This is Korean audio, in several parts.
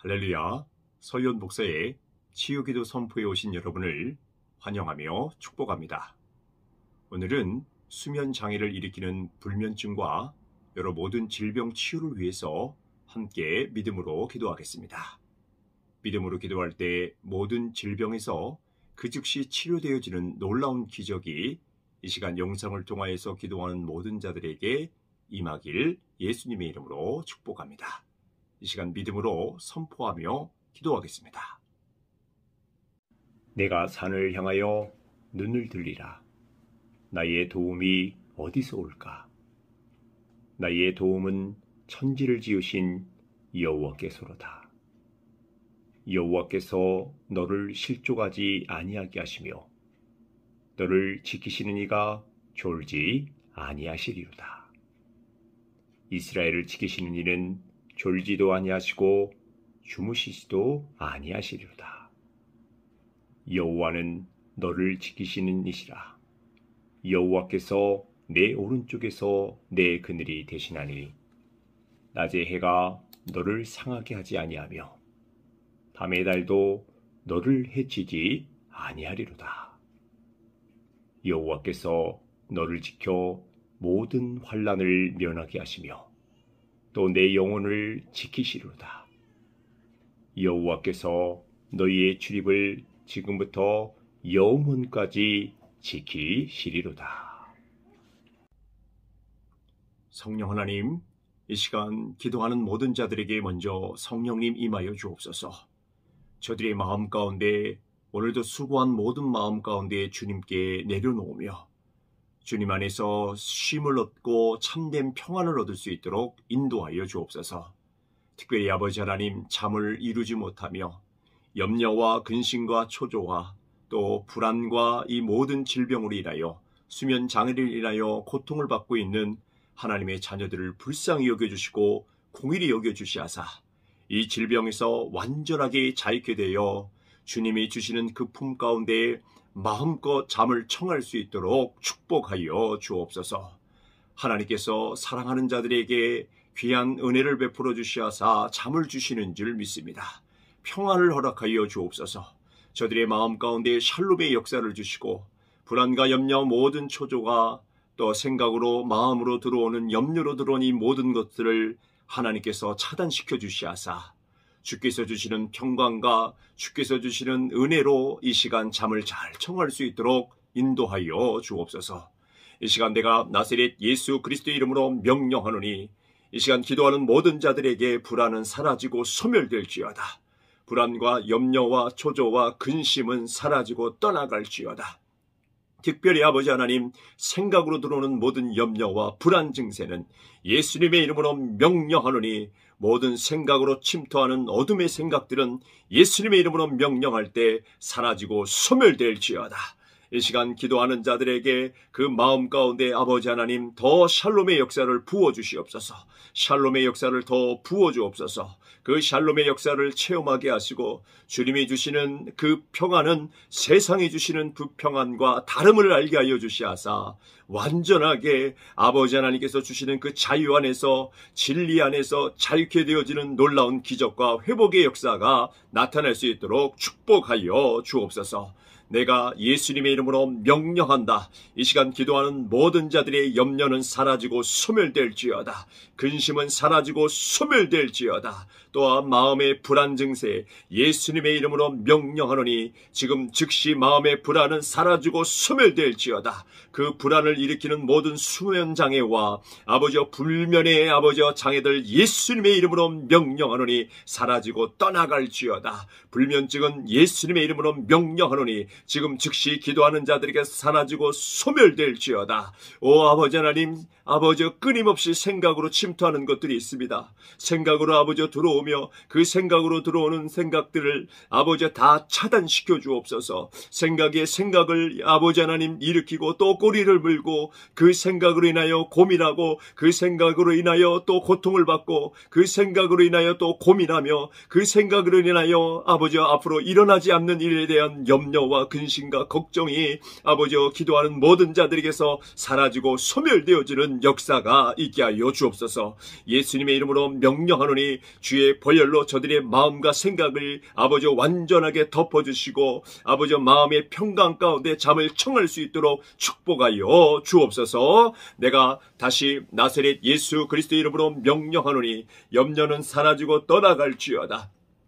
할렐루야, 서희원 목사의 치유기도 선포에 오신 여러분을 환영하며 축복합니다. 오늘은 수면 장애를 일으키는 불면증과 여러 모든 질병 치유를 위해서 함께 믿음으로 기도하겠습니다. 믿음으로 기도할 때 모든 질병에서 그 즉시 치료되어지는 놀라운 기적이 이 시간 영상을 통하여서 기도하는 모든 자들에게 임하길 예수님의 이름으로 축복합니다. 이 시간 믿음으로 선포하며 기도하겠습니다. 내가 산을 향하여 눈을 들리라. 나의 도움이 어디서 올까? 나의 도움은 천지를 지으신 여호와께서로다. 여호와께서 너를 실족하지 아니하게 하시며 너를 지키시는 이가 졸지 아니하시리로다. 이스라엘을 지키시는 이는 졸지도 아니하시고 주무시지도 아니하시리로다. 여호와는 너를 지키시는 이시라. 여호와께서 내 오른쪽에서 내 그늘이 되시나니 낮의 해가 너를 상하게 하지 아니하며 밤의 달도 너를 해치지 아니하리로다. 여호와께서 너를 지켜 모든 환난을 면하게 하시며 또 내 영혼을 지키시리로다. 여호와께서 너희의 출입을 지금부터 영원까지 지키시리로다. 성령 하나님, 이 시간 기도하는 모든 자들에게 먼저 성령님 임하여 주옵소서. 저들의 마음 가운데 오늘도 수고한 모든 마음 가운데 주님께 내려놓으며 주님 안에서 쉼을 얻고 참된 평안을 얻을 수 있도록 인도하여 주옵소서. 특별히 아버지 하나님, 잠을 이루지 못하며 염려와 근심과 초조와 또 불안과 이 모든 질병으로 인하여 수면 장애를 인하여 고통을 받고 있는 하나님의 자녀들을 불쌍히 여겨주시고 공의히 여겨주시하사 이 질병에서 완전하게 자유케 되어 주님이 주시는 그 품 가운데 마음껏 잠을 청할 수 있도록 축복하여 주옵소서. 하나님께서 사랑하는 자들에게 귀한 은혜를 베풀어 주시하사 잠을 주시는 줄 믿습니다. 평안을 허락하여 주옵소서. 저들의 마음 가운데 샬롬의 역사를 주시고 불안과 염려 모든 초조가 또 생각으로 마음으로 들어오는 염려로 들어온 이 모든 것들을 하나님께서 차단시켜 주시하사 주께서 주시는 평강과 주께서 주시는 은혜로 이 시간 잠을 잘 청할 수 있도록 인도하여 주옵소서. 이 시간 내가 나사렛 예수 그리스도의 이름으로 명령하노니 이 시간 기도하는 모든 자들에게 불안은 사라지고 소멸될지어다. 불안과 염려와 초조와 근심은 사라지고 떠나갈지어다. 특별히 아버지 하나님, 생각으로 들어오는 모든 염려와 불안 증세는 예수님의 이름으로 명령하노니 모든 생각으로 침투하는 어둠의 생각들은 예수님의 이름으로 명령할 때 사라지고 소멸될지어다. 이 시간 기도하는 자들에게 그 마음 가운데 아버지 하나님 더 샬롬의 역사를 부어주시옵소서. 샬롬의 역사를 더 부어주옵소서. 그 샬롬의 역사를 체험하게 하시고 주님이 주시는 그 평안은 세상이 주시는 불평안과 다름을 알게 하여 주시하사 완전하게 아버지 하나님께서 주시는 그 자유 안에서 진리 안에서 자유케 되어지는 놀라운 기적과 회복의 역사가 나타날 수 있도록 축복하여 주옵소서. 내가 예수님의 이름으로 명령한다. 이 시간 기도하는 모든 자들의 염려는 사라지고 소멸될지어다. 근심은 사라지고 소멸될지어다. 또한 마음의 불안 증세 예수님의 이름으로 명령하노니 지금 즉시 마음의 불안은 사라지고 소멸될지어다. 그 불안을 일으키는 모든 수면 장애와 아버지와 불면의 아버지와 장애들 예수님의 이름으로 명령하노니 사라지고 떠나갈지어다. 불면증은 예수님의 이름으로 명령하노니 지금 즉시 기도하는 자들에게 사라지고 소멸될지어다. 오 아버지 하나님, 아버지 끊임없이 생각으로 침투하는 것들이 있습니다. 생각으로 아버지 들어오며 그 생각으로 들어오는 생각들을 아버지 다 차단시켜 주옵소서. 생각에 생각을 아버지 하나님 일으키고 또 꼬리를 물고 그 생각으로 인하여 고민하고 그 생각으로 인하여 또 고통을 받고 그 생각으로 인하여 또 고민하며 그 생각으로 인하여 아버지 앞으로 일어나지 않는 일에 대한 염려와 근심과 걱정이 아버지 기도하는 모든 자들에게서 사라지고 소멸되어지는 역사가 있게 하여 주옵소서. 예수님의 이름으로 명령하노니 주의 주의 보혈로 저들의 마음과 생각을 아버지 완전하게 덮어주시고 아버지 마음의 평강 가운데 잠을 청할 수 있도록 축복하여 주옵소서. 내가 다시 나사렛 예수 그리스도 이름으로 명령하노니 염려는 사라지고 떠나갈지어다.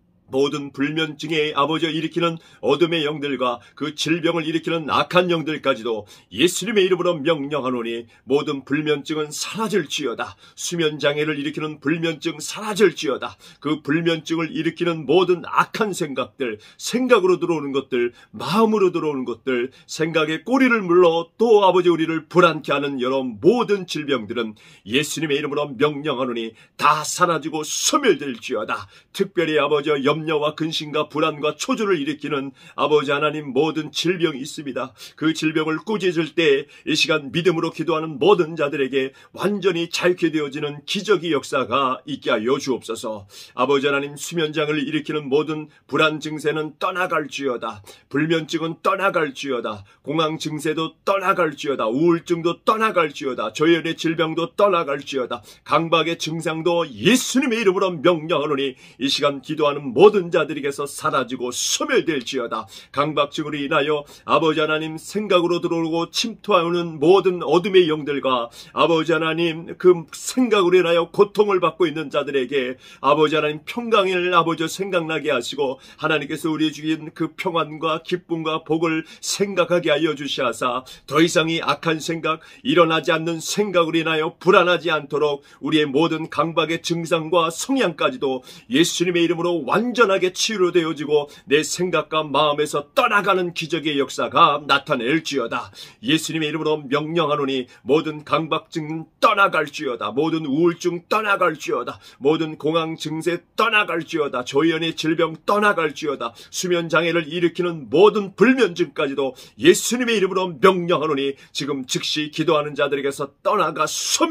모든 불면증에 아버지 일으키는 어둠의 영들과 그 질병을 일으키는 악한 영들까지도 예수님의 이름으로 명령하노니 모든 불면증은 사라질지어다. 수면장애를 일으키는 불면증 사라질지어다. 그 불면증을 일으키는 모든 악한 생각들, 생각으로 들어오는 것들, 마음으로 들어오는 것들, 생각의 꼬리를 물러 또 아버지 우리를 불안케 하는 여러 모든 질병들은 예수님의 이름으로 명령하노니 다 사라지고 소멸될지어다. 특별히 아버지 염려와 근심과 불안과 초조를 일으키는 아버지 하나님 모든 질병이 있습니다. 그 질병을 꾸짖을 때 이 시간 믿음으로 기도하는 모든 자들에게 완전히 자유케 되어지는 기적의 역사가 있게 하여 주옵소서. 아버지 하나님 수면장을 일으키는 모든 불안 증세는 떠나갈지어다. 불면증은 떠나갈지어다. 공황 증세도 떠나갈지어다. 우울증도 떠나갈지어다. 조현의 질병도 떠나갈지어다. 강박의 증상도 예수님의 이름으로 명령하노니 이 시간 기도하는 모든 자들에게서 사라지고 소멸될지어다. 강박증으로 인하여 아버지 하나님 생각으로 들어오고 침투하는 모든 어둠의 영들과 아버지 하나님 그 생각으로 인하여 고통을 받고 있는 자들에게 아버지 하나님 평강을 아버지 생각나게 하시고 하나님께서 우리 주신 그 평안과 기쁨과 복을 생각하게 하여 주시하사 더 이상의 악한 생각, 일어나지 않는 생각으로 인하여 불안하지 않도록 우리의 모든 강박의 증상과 성향까지도 예수님의 이름으로 완전하게 치유되어지고 내 생각과 마음에서 떠나가는 기적의 역사가 나타낼지어다. 예수님의 이름으로 명령하노니 모든 강박증 떠나갈지어다. 모든 우울증 떠나갈지어다. 모든 공황 증세 떠나갈지어다. 조현의 질병 떠나갈지어다. 수면장애를 일으키는 모든 불면증까지도 예수님의 이름으로 명령하노니 지금 즉시 기도하는 자들에게서 떠나가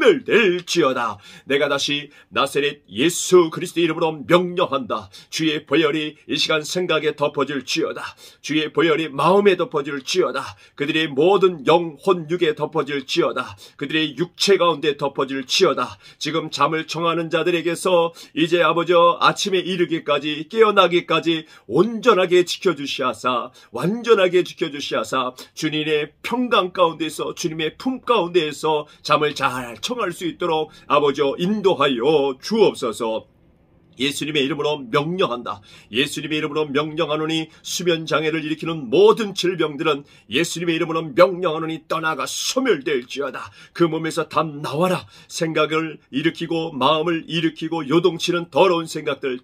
소멸될지어다. 내가 다시 나사렛 예수 그리스도 이름으로 명령한다. 주의 보혈이 이 시간 생각에 덮어질지어다. 주의 보혈이 마음에 덮어질지어다. 그들의 모든 영혼 육에 덮어질지어다. 그들의 육체 가운데 덮어질지어다. 지금 잠을 청하는 자들에게서 이제 아버지 아침에 이르기까지 깨어나기까지 온전하게 지켜주시하사 완전하게 지켜주시하사 주님의 평강 가운데서 주님의 품 가운데에서 잠을 잘 청할 수 있도록 아버지 인도하여 주옵소서. 예수님의 이름으로 명령한다. 예수님의 이름으로 명령하노니 수면장애를 일으키는 모든 질병들은 예수님의 이름으로 명령하노니 떠나가 소멸될지어다. 그 몸에서 다 나와라. 생각을 일으키고 마음을 일으키고 요동치는 더러운 생각들,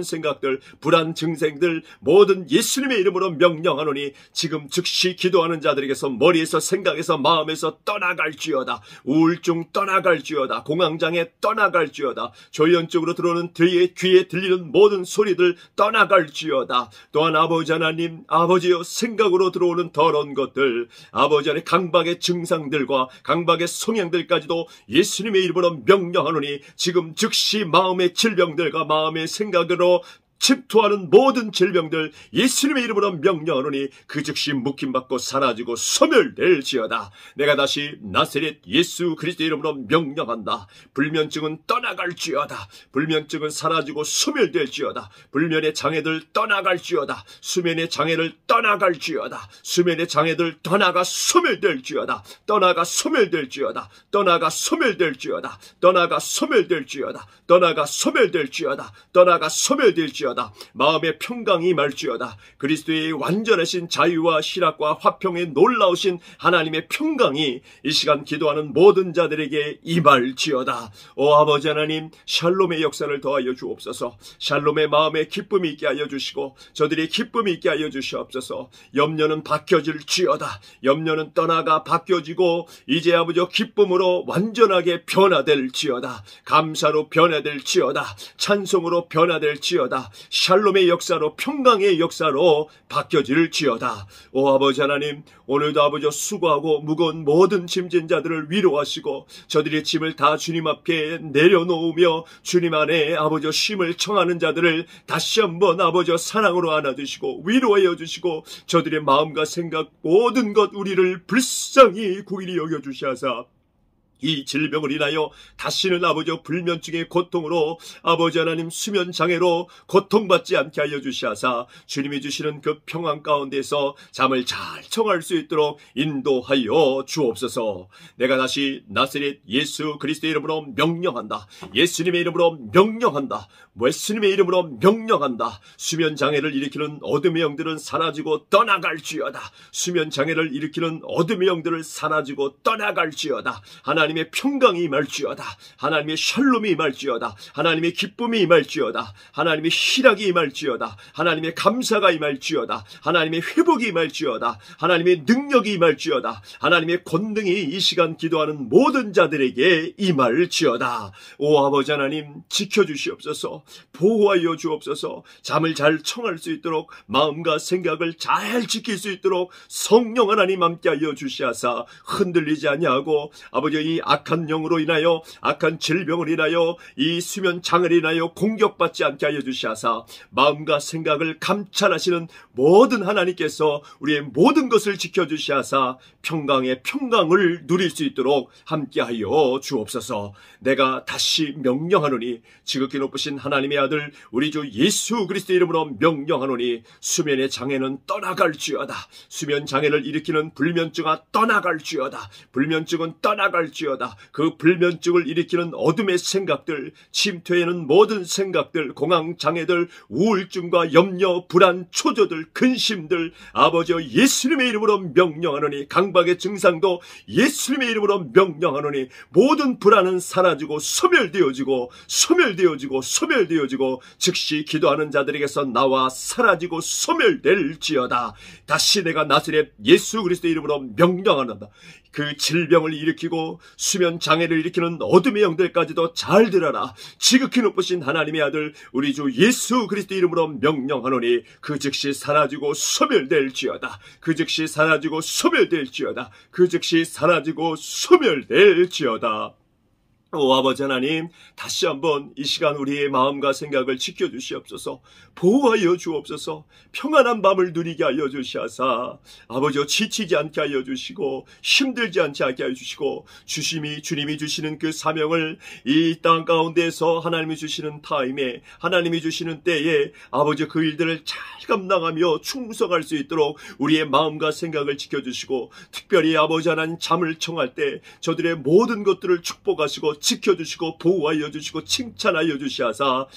불안 증상들 모든 예수님의 이름으로 명령하노니 지금 즉시 기도하는 자들에게서 머리에서 생각에서 마음에서 떠나갈지어다. 우울증 떠나갈지어다. 공황장애 떠나갈지어다. 조현 쪽으로 들어오는 귀에 들리는 모든 소리들 떠나갈지어다. 또한 아버지 하나님, 아버지여 생각으로 들어오는 더러운 것들, 아버지 하나님 강박의 증상들과 강박의 성향들까지도 예수님의 이름으로 명령하노니 지금 즉시 마음의 질병들과 마음의 생각으로 침투하는 모든 질병들 예수님의 이름으로 명령하노니 그 즉시 묶임받고 사라지고 소멸될지어다. 내가 다시 나사렛 예수 그리스도 이름으로 명령한다. 불면증은 떠나갈지어다. 불면증은 사라지고 소멸될지어다. 불면의 장애들 떠나갈지어다. 수면의 장애를 떠나갈지어다. 수면의 장애들 떠나가 소멸될지어다. 떠나가 소멸될지어다. 떠나가 소멸될지어다. 떠나가 소멸될지어다. 떠나가 소멸될지어다. 떠나가 소멸될지어다. 마음의 평강이 임할지어다. 그리스도의 완전하신 자유와 희락과 화평의 놀라우신 하나님의 평강이 이 시간 기도하는 모든 자들에게 임할지어다. 오 아버지 하나님, 샬롬의 역사를 더하여 주옵소서. 샬롬의 마음에 기쁨이 있게 하여 주시고 저들의 기쁨이 있게 하여 주시옵소서. 염려는 바뀌어질지어다. 염려는 떠나가 바뀌어지고 이제 아버지 기쁨으로 완전하게 변화될지어다. 감사로 변화될지어다. 찬송으로 변화될지어다. 샬롬의 역사로 평강의 역사로 바뀌어질지어다. 오 아버지 하나님, 오늘도 아버지 수고하고 무거운 모든 짐진 자들을 위로하시고 저들의 짐을 다 주님 앞에 내려놓으며 주님 안에 아버지 쉼을 청하는 자들을 다시 한번 아버지 사랑으로 안아주시고 위로하여 주시고 저들의 마음과 생각 모든 것 우리를 불쌍히 구일이 여겨주시하사 이 질병을 인하여 다시는 아버지 불면증의 고통으로 아버지 하나님 수면 장애로 고통받지 않게 하여 주시하사 주님이 주시는 그 평안 가운데서 잠을 잘 청할 수 있도록 인도하여 주옵소서. 내가 다시 나사렛 예수 그리스도의 이름으로 명령한다. 예수님의 이름으로 명령한다. 예수님의 이름으로 명령한다. 수면 장애를 일으키는 어둠의 영들은 사라지고 떠나갈지어다. 수면 장애를 일으키는 어둠의 영들을 사라지고 떠나갈지어다. 하나님의 평강이 임할지어다. 하나님의 샬롬이 임할지어다. 하나님의 기쁨이 임할지어다. 하나님의 희락이 임할지어다. 하나님의 감사가 임할지어다. 하나님의 회복이 임할지어다. 하나님의 능력이 임할지어다. 하나님의 권능이 이 시간 기도하는 모든 자들에게 임할지어다. 오 아버지 하나님 지켜주시옵소서. 보호하여 주옵소서. 잠을 잘 청할 수 있도록 마음과 생각을 잘 지킬 수 있도록 성령 하나님 함께하여 주시하사 흔들리지 아니하고 아버지 이 악한 영으로 인하여 악한 질병을 인하여 이 수면 장애를 인하여 공격받지 않게 하여 주시하사 마음과 생각을 감찰하시는 모든 하나님께서 우리의 모든 것을 지켜주시하사 평강의 평강을 누릴 수 있도록 함께하여 주옵소서. 내가 다시 명령하노니 지극히 높으신 하나님의 아들 우리 주 예수 그리스도의 이름으로 명령하노니 수면의 장애는 떠나갈지어다. 수면 장애를 일으키는 불면증아 떠나갈지어다. 불면증은 떠나갈지어다. 그 불면증을 일으키는 어둠의 생각들, 침투에는 모든 생각들, 공황 장애들, 우울증과 염려, 불안, 초조들, 근심들 아버지여 예수님의 이름으로 명령하노니 강박의 증상도 예수님의 이름으로 명령하노니 모든 불안은 사라지고 소멸되어지고 즉시 기도하는 자들에게서 나와 사라지고 소멸될지어다. 다시 내가 나사렛 예수 그리스도의 이름으로 명령하노다. 그 질병을 일으키고 수면 장애를 일으키는 어둠의 영들까지도 잘 들어라. 지극히 높으신 하나님의 아들 우리 주 예수 그리스도 이름으로 명령하노니 그 즉시 사라지고 소멸될지어다. 그 즉시 사라지고 소멸될지어다. 그 즉시 사라지고 소멸될지어다. 오 아버지 하나님 다시 한번 이 시간 우리의 마음과 생각을 지켜주시옵소서. 보호하여 주옵소서. 평안한 밤을 누리게 하여 주시하사 아버지여 지치지 않게 하여 주시고 힘들지 않게 하여 주시고 주님이 주시는 그 사명을 이 땅 가운데에서 하나님이 주시는 타임에 하나님이 주시는 때에 아버지 그 일들을 잘 감당하며 충성할 수 있도록 우리의 마음과 생각을 지켜주시고 특별히 아버지 하나님 잠을 청할 때 저들의 모든 것들을 축복하시고 지켜주시고 보호하여 주시고 칭찬하여 주시하사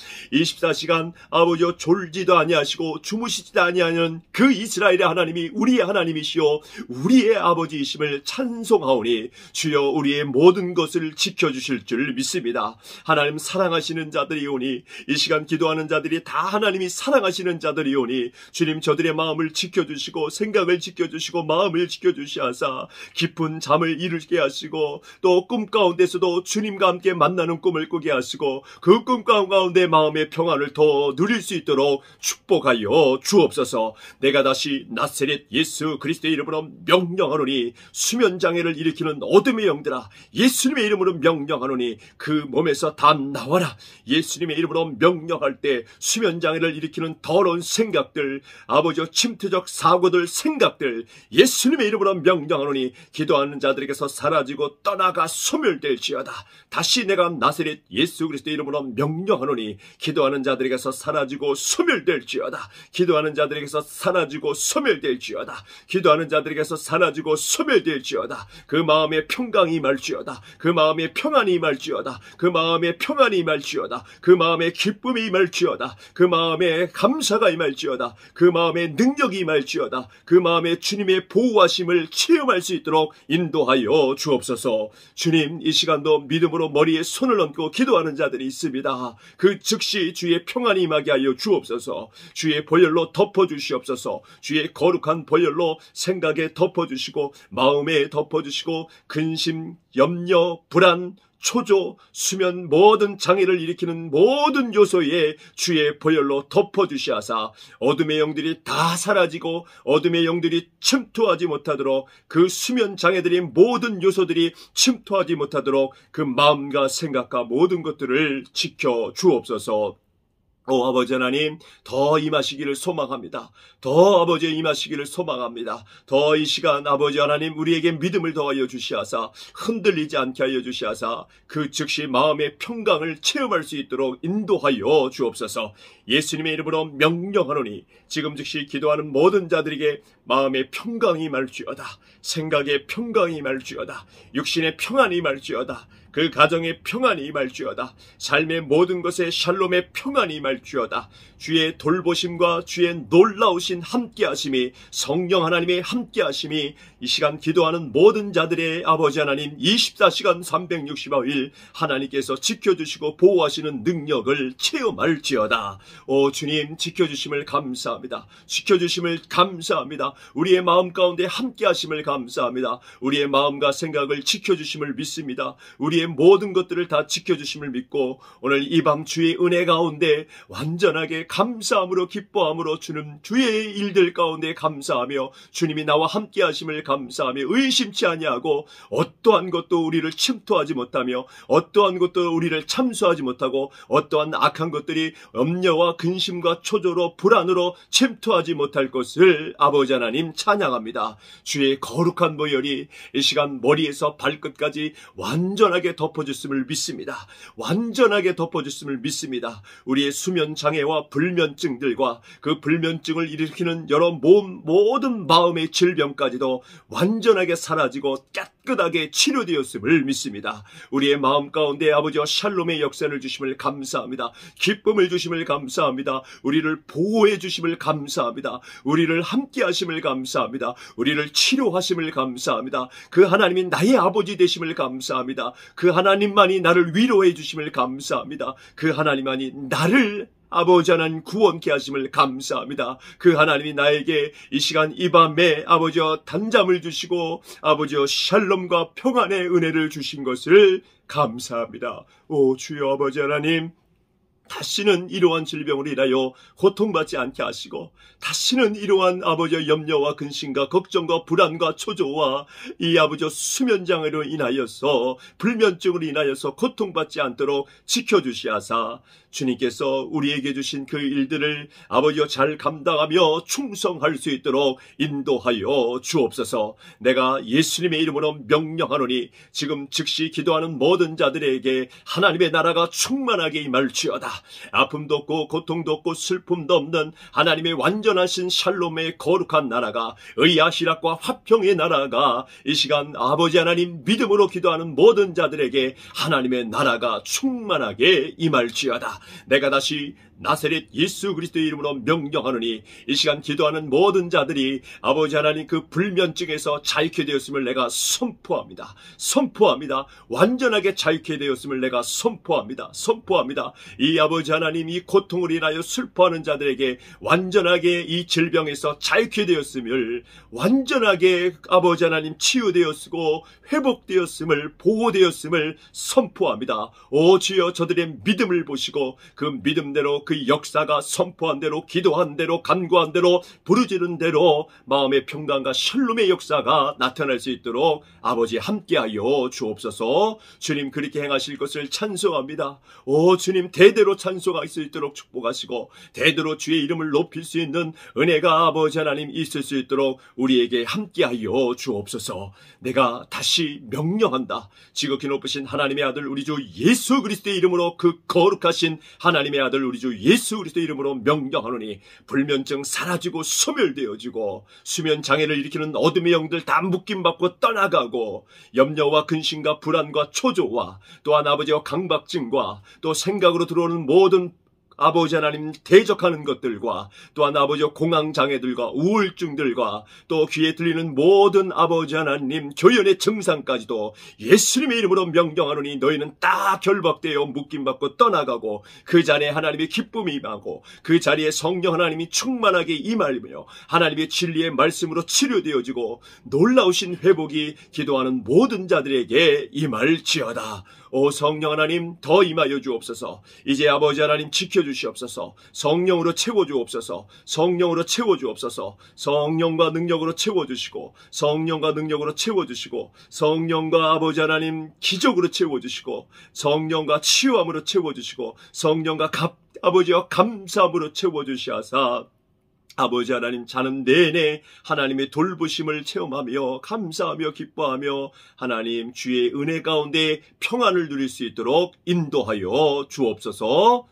24시간 아버지여 졸지도 아니하시고 주무시지도 아니하는 그 이스라엘의 하나님이 우리의 하나님이시오 우리의 아버지이심을 찬송하오니 주여 우리의 모든 것을 지켜주실 줄 믿습니다. 하나님 사랑하시는 자들이오니 이 시간 기도하는 자들이 다 하나님이 사랑하시는 자들이오니 주님 저들의 마음을 지켜주시고 생각을 지켜주시고 마음을 지켜주시하사 깊은 잠을 이루게 하시고 또 꿈 가운데서도 주님과 함께 만나는 꿈을 꾸게 하시고 그 꿈 가운데 마음의 평안을 더 누릴 수 있도록 축복하여 주옵소서. 내가 다시 나사렛 예수 그리스도의 이름으로 명령하노니 수면장애를 일으키는 어둠의 영들아 예수님의 이름으로 명령하노니 그 몸에서 다 나와라. 예수님의 이름으로 명령할 때 수면장애를 일으키는 더러운 생각들 아버지여 침투적 사고들 생각들 예수님의 이름으로 명령하노니 기도하는 자들에게서 사라지고 떠나가 소멸될지어다. 다시 내가 나사렛 예수 그리스도의 이름으로 명령하노니 기도하는 자들에게서 사라지고 소멸될지어다. 기도하는 자들에게서 사라지고 소멸될지어다. 기도하는 자들에게서 사라지고 소멸될지어다. 그 마음의 평강이 임할지어다. 그 마음의 평안이 임할지어다. 그 마음의 평안이 임할지어다. 그 마음의 기쁨이 임할지어다. 그 마음의 감사가 임할지어다. 그 마음의 능력이 임할지어다. 그 마음의 주님의 보호하심을 체험할 수 있도록 인도하여 주옵소서. 주님 이 시간도 믿음으로 머리에 손을 얹고 기도하는 자들이 있습니다. 그 즉시 주의 평안이 임하게 하여 주옵소서. 주의 보혈로 덮어주시옵소서. 주의 거룩한 보혈로 생각에 덮어주시고 마음에 덮어주시고 근심, 염려, 불안, 초조, 수면 모든 장애를 일으키는 모든 요소에 주의 보혈로 덮어주시하사 어둠의 영들이 다 사라지고 어둠의 영들이 침투하지 못하도록 그 수면 장애들이 모든 요소들이 침투하지 못하도록 그 마음과 생각과 모든 것들을 지켜 주옵소서. 아버지 하나님, 더 임하시기를 소망합니다. 더 아버지 임하시기를 소망합니다. 더 이 시간 아버지 하나님 우리에게 믿음을 더하여 주시하사 흔들리지 않게 하여 주시하사 그 즉시 마음의 평강을 체험할 수 있도록 인도하여 주옵소서. 예수님의 이름으로 명령하노니 지금 즉시 기도하는 모든 자들에게 마음의 평강이 임할지어다. 생각의 평강이 임할지어다. 육신의 평안이 임할지어다. 그 가정의 평안이 임할지어다. 삶의 모든 것에 샬롬의 평안이 임할지어다. 주의 돌보심과 주의 놀라우신 함께하심이, 성령 하나님의 함께하심이 이 시간 기도하는 모든 자들의 아버지 하나님 24시간 365일 하나님께서 지켜주시고 보호하시는 능력을 체험할지어다. 오 주님, 지켜주심을 감사합니다. 지켜주심을 감사합니다. 우리의 마음 가운데 함께하심을 감사합니다. 우리의 마음과 생각을 지켜주심을 믿습니다. 우리의 모든 것들을 다 지켜주심을 믿고 오늘 이 밤 주의 은혜 가운데 완전하게 감사함으로 기뻐함으로 주는 주의 일들 가운데 감사하며 주님이 나와 함께 하심을 감사하며 의심치 아니하고 어떠한 것도 우리를 침투하지 못하며 어떠한 것도 우리를 참수하지 못하고 어떠한 악한 것들이 염려와 근심과 초조로 불안으로 침투하지 못할 것을 아버지 하나님 찬양합니다. 주의 거룩한 보혈이 이 시간 머리에서 발끝까지 완전하게 덮어줬음을 믿습니다. 완전하게 덮어줬음을 믿습니다. 우리의 수면 장애와 불면증들과 그 불면증을 일으키는 여러 모든 마음의 질병까지도 완전하게 사라지고 깨끗하게 치료되었음을 믿습니다. 우리의 마음 가운데 아버지와 샬롬의 역사를 주심을 감사합니다. 기쁨을 주심을 감사합니다. 우리를 보호해 주심을 감사합니다. 우리를 함께 하심을 감사합니다. 우리를 치료하심을 감사합니다. 그 하나님이 나의 아버지 되심을 감사합니다. 그 하나님만이 나를 위로해 주심을 감사합니다. 그 하나님만이 나를 아버지 하나님 구원케 하심을 감사합니다. 그 하나님이 나에게 이 시간 이 밤에 아버지와 단잠을 주시고 아버지와 샬롬과 평안의 은혜를 주신 것을 감사합니다. 오 주여 아버지 하나님, 다시는 이러한 질병으로 인하여 고통받지 않게 하시고 다시는 이러한 아버지의 염려와 근심과 걱정과 불안과 초조와 이 아버지의 수면장애로 인하여서 불면증으로 인하여서 고통받지 않도록 지켜주시하사 주님께서 우리에게 주신 그 일들을 아버지여 잘 감당하며 충성할 수 있도록 인도하여 주옵소서. 내가 예수님의 이름으로 명령하노니 지금 즉시 기도하는 모든 자들에게 하나님의 나라가 충만하게 임할지어다. 아픔도 없고 고통도 없고 슬픔도 없는 하나님의 완전하신 샬롬의 거룩한 나라가, 의아시락과 화평의 나라가 이 시간 아버지 하나님 믿음으로 기도하는 모든 자들에게 하나님의 나라가 충만하게 임할지어다. 내가 다시 나사렛 예수 그리스도의 이름으로 명령하노니 이 시간 기도하는 모든 자들이 아버지 하나님 그 불면증에서 자유케 되었음을 내가 선포합니다. 선포합니다. 완전하게 자유케 되었음을 내가 선포합니다. 선포합니다. 이 아버지 하나님 이 고통을 인하여 슬퍼하는 자들에게 완전하게 이 질병에서 자유케 되었음을, 완전하게 아버지 하나님 치유되었고 회복되었음을, 보호되었음을 선포합니다. 오 주여, 저들의 믿음을 보시고 그 믿음대로 그 역사가 선포한 대로, 기도한 대로, 간구한 대로, 부르짖은 대로 마음의 평강과 샬롬의 역사가 나타날 수 있도록 아버지 함께하여 주옵소서. 주님 그렇게 행하실 것을 찬송합니다. 오 주님, 대대로 찬송할 수 있도록 축복하시고 대대로 주의 이름을 높일 수 있는 은혜가 아버지 하나님 있을 수 있도록 우리에게 함께하여 주옵소서. 내가 다시 명령한다. 지극히 높으신 하나님의 아들 우리 주 예수 그리스도의 이름으로, 그 거룩하신 하나님의 아들 우리 주 예수 그리스도의 이름으로 명령하노니 불면증 사라지고 소멸되어지고 수면 장애를 일으키는 어둠의 영들 다 묶임받고 떠나가고 염려와 근심과 불안과 초조와 또한 아버지와 강박증과 또 생각으로 들어오는 모든 아버지 하나님 대적하는 것들과 또한 아버지와 공황장애들과 우울증들과 또 귀에 들리는 모든 아버지 하나님 교연의 증상까지도 예수님의 이름으로 명령하노니 너희는 다 결박되어 묶임받고 떠나가고 그 자리에 하나님의 기쁨이 임하고 그 자리에 성령 하나님이 충만하게 임하며 하나님의 진리의 말씀으로 치료되어지고 놀라우신 회복이 기도하는 모든 자들에게 임할지어다. 오 성령 하나님 더 임하여 주옵소서. 이제 아버지 하나님 지켜주시옵소서. 성령으로 채워주옵소서. 성령으로 채워주옵소서. 성령과 능력으로 채워주시고 성령과 능력으로 채워주시고 성령과 아버지 하나님 기적으로 채워주시고 성령과 치유함으로 채워주시고 성령과 아버지여 감사함으로 채워주시하사 아버지 하나님 자는 내내 하나님의 돌보심을 체험하며 감사하며 기뻐하며 하나님 주의 은혜 가운데 평안을 누릴 수 있도록 인도하여 주옵소서.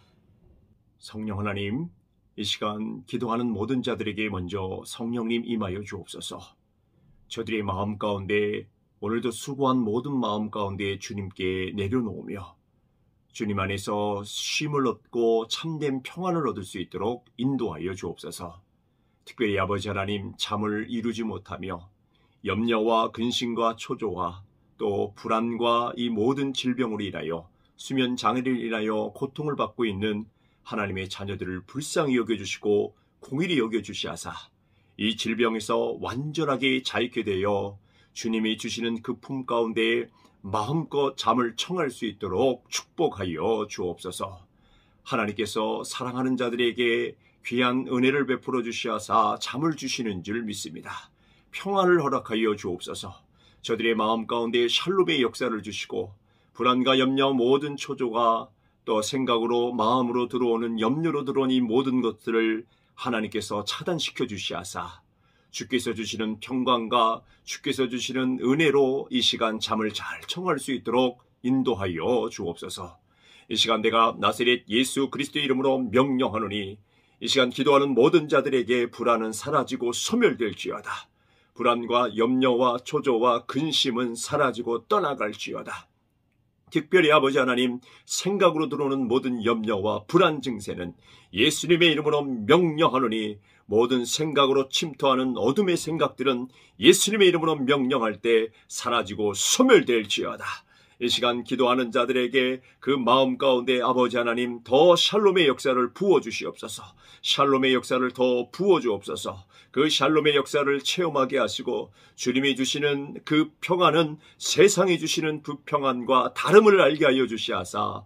성령 하나님, 이 시간 기도하는 모든 자들에게 먼저 성령님 임하여 주옵소서. 저들의 마음 가운데 오늘도 수고한 모든 마음 가운데 주님께 내려놓으며 주님 안에서 쉼을 얻고 참된 평안을 얻을 수 있도록 인도하여 주옵소서. 특별히 아버지 하나님 잠을 이루지 못하며 염려와 근심과 초조와 또 불안과 이 모든 질병으로 인하여 수면 장애를 인하여 고통을 받고 있는 하나님의 자녀들을 불쌍히 여겨주시고 공의히 여겨주시하사 이 질병에서 완전하게 자유케 되어 주님이 주시는 그 품 가운데 마음껏 잠을 청할 수 있도록 축복하여 주옵소서. 하나님께서 사랑하는 자들에게 귀한 은혜를 베풀어 주시하사 잠을 주시는 줄 믿습니다. 평안을 허락하여 주옵소서. 저들의 마음 가운데 샬롬의 역사를 주시고 불안과 염려 모든 초조가 또 생각으로 마음으로 들어오는 염려로 들어온 이 모든 것들을 하나님께서 차단시켜 주시하사 주께서 주시는 평강과 주께서 주시는 은혜로 이 시간 잠을 잘 청할 수 있도록 인도하여 주옵소서. 이 시간 내가 나사렛 예수 그리스도의 이름으로 명령하노니 이 시간 기도하는 모든 자들에게 불안은 사라지고 소멸될지어다. 불안과 염려와 초조와 근심은 사라지고 떠나갈지어다. 특별히 아버지 하나님 생각으로 들어오는 모든 염려와 불안 증세는 예수님의 이름으로 명령하노니 모든 생각으로 침투하는 어둠의 생각들은 예수님의 이름으로 명령할 때 사라지고 소멸될지어다. 이 시간 기도하는 자들에게 그 마음 가운데 아버지 하나님 더 샬롬의 역사를 부어주시옵소서. 샬롬의 역사를 더 부어주옵소서. 그 샬롬의 역사를 체험하게 하시고 주님이 주시는 그 평안은 세상이 주시는 그 평안과 다름을 알게 하여 주시하사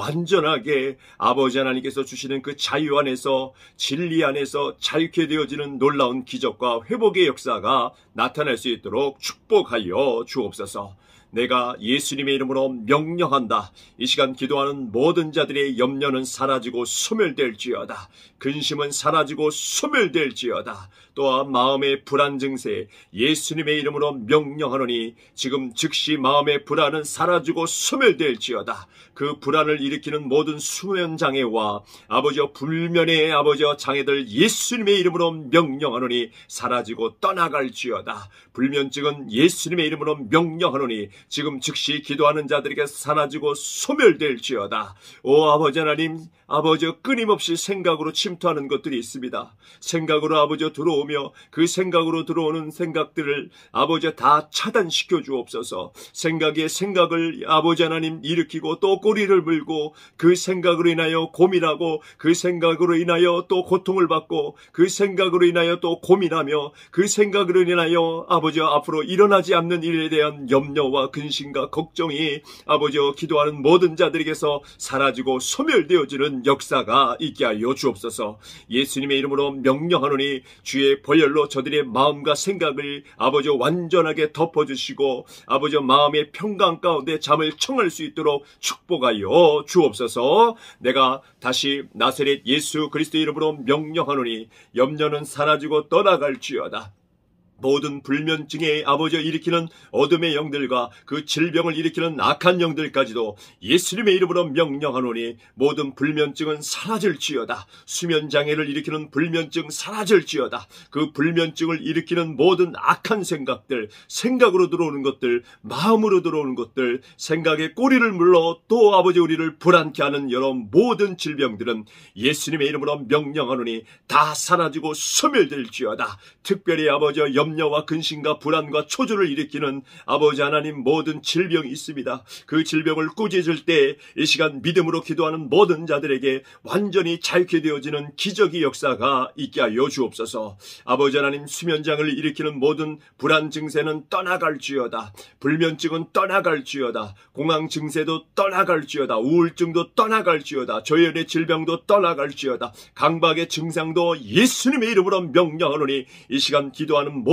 완전하게 아버지 하나님께서 주시는 그 자유 안에서 진리 안에서 자유케 되어지는 놀라운 기적과 회복의 역사가 나타날 수 있도록 축복하여 주옵소서. 내가 예수님의 이름으로 명령한다. 이 시간 기도하는 모든 자들의 염려는 사라지고 소멸될지어다. 근심은 사라지고 소멸될지어다. 또한 마음의 불안 증세 예수님의 이름으로 명령하노니 지금 즉시 마음의 불안은 사라지고 소멸될지어다. 그 불안을 일으키는 모든 수면 장애와 아버지와 불면의 아버지와 장애들 예수님의 이름으로 명령하노니 사라지고 떠나갈지어다. 불면증은 예수님의 이름으로 명령하노니 지금 즉시 기도하는 자들에게 사라지고 소멸될지어다. 오 아버지 하나님, 아버지 끊임없이 생각으로 침투하는 것들이 있습니다. 생각으로 아버지 들어오며 그 생각으로 들어오는 생각들을 아버지 다 차단시켜 주옵소서. 생각에 생각을 아버지 하나님 일으키고 또 꼬리를 물고 그 생각으로 인하여 고민하고 그 생각으로 인하여 또 고통을 받고 그 생각으로 인하여 또 고민하며 그 생각으로 인하여 아버지 앞으로 일어나지 않는 일에 대한 염려와 근심과 걱정이 아버지 기도하는 모든 자들에게서 사라지고 소멸되어지는 역사가 있게 하여 주옵소서. 예수님의 이름으로 명령하노니 주의 보혈로 저들의 마음과 생각을 아버지 완전하게 덮어주시고 아버지 마음의 평강 가운데 잠을 청할 수 있도록 축복하여 주옵소서. 내가 다시 나사렛 예수 그리스도의 이름으로 명령하노니 염려는 사라지고 떠나갈지어다. 모든 불면증에 아버지 일으키는 어둠의 영들과 그 질병을 일으키는 악한 영들까지도 예수님의 이름으로 명령하노니 모든 불면증은 사라질지어다. 수면장애를 일으키는 불면증 사라질지어다. 그 불면증을 일으키는 모든 악한 생각들, 생각으로 들어오는 것들, 마음으로 들어오는 것들, 생각에 꼬리를 물러 또 아버지 우리를 불안케 하는 여러 모든 질병들은 예수님의 이름으로 명령하노니 다 사라지고 소멸될지어다. 특별히 아버지 염려와 근심과 불안과 초조를 일으키는 아버지 하나님 모든 질병이 있습니다. 그 질병을 꾸짖을 때 이 시간 믿음으로 기도하는 모든 자들에게 완전히 자유케 되어지는 기적의 역사가 있게 하여 주옵소서. 아버지 하나님 수면장을 일으키는 모든 불안 증세는 떠나갈지어다. 불면증은 떠나갈지어다. 공황 증세도 떠나갈지어다. 우울증도 떠나갈지어다. 조현의 질병도 떠나갈지어다. 강박의 증상도 예수님의 이름으로 명령하노니 이 시간 기도하는 모든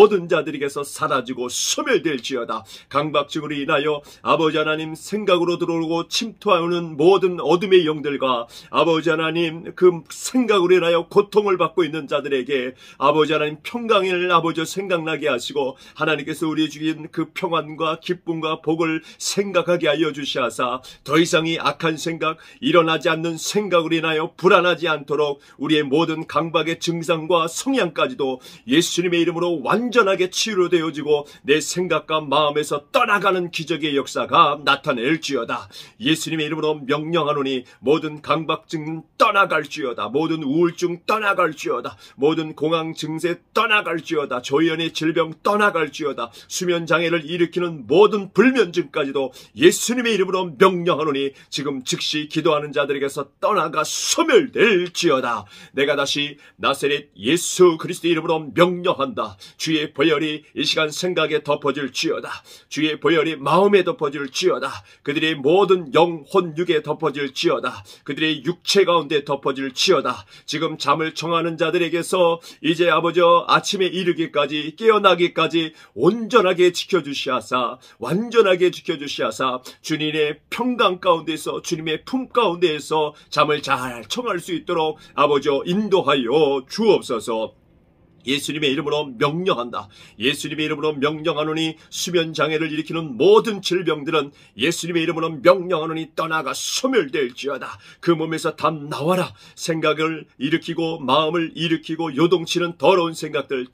모든 자들에게서 사라지고 소멸될지어다. 강박증으로 인하여 아버지 하나님 생각으로 들어오고 침투하는 모든 어둠의 영들과 아버지 하나님 그 생각으로 인하여 고통을 받고 있는 자들에게 아버지 하나님 평강을 아버지 생각나게 하시고 하나님께서 우리 주신 그 평안과 기쁨과 복을 생각하게 하여 주시하사 더 이상 이 악한 생각, 일어나지 않는 생각으로 인하여 불안하지 않도록 우리의 모든 강박의 증상과 성향까지도 예수님의 이름으로 완전하게 치유되어지고 내 생각과 마음에서 떠나가는 기적의 역사가 나타낼지어다. 예수님의 이름으로 명령하노니 모든 강박증 떠나갈지어다. 모든 우울증 떠나갈지어다. 모든 공황 증세 떠나갈지어다. 조현의 질병 떠나갈지어다. 수면 장애를 일으키는 모든 불면증까지도 예수님의 이름으로 명령하노니 지금 즉시 기도하는 자들에게서 떠나가 소멸될지어다. 내가 다시 나사렛 예수 그리스도의 이름으로 명령한다. 주의 보혈이 이 시간 생각에 덮어질지어다. 주의 보혈이 마음에 덮어질지어다. 그들의 모든 영혼 육에 덮어질지어다. 그들의 육체 가운데 덮어질지어다. 지금 잠을 청하는 자들에게서 이제 아버지 아침에 이르기까지 깨어나기까지 온전하게 지켜주시하사 완전하게 지켜주시하사 주님의 평강 가운데서 주님의 품 가운데에서 잠을 잘 청할 수 있도록 아버지 인도하여 주옵소서. 예수님의 이름으로 명령한다. 예수님의 이름으로 명령하노니 수면 장애를 일으키는 모든 질병들은 예수님의 이름으로 명령하노니 떠나가 소멸될지어다. 그 몸에서 다 나와라. 생각을 일으키고 마음을 일으키고 요동치는 더러운 생각들,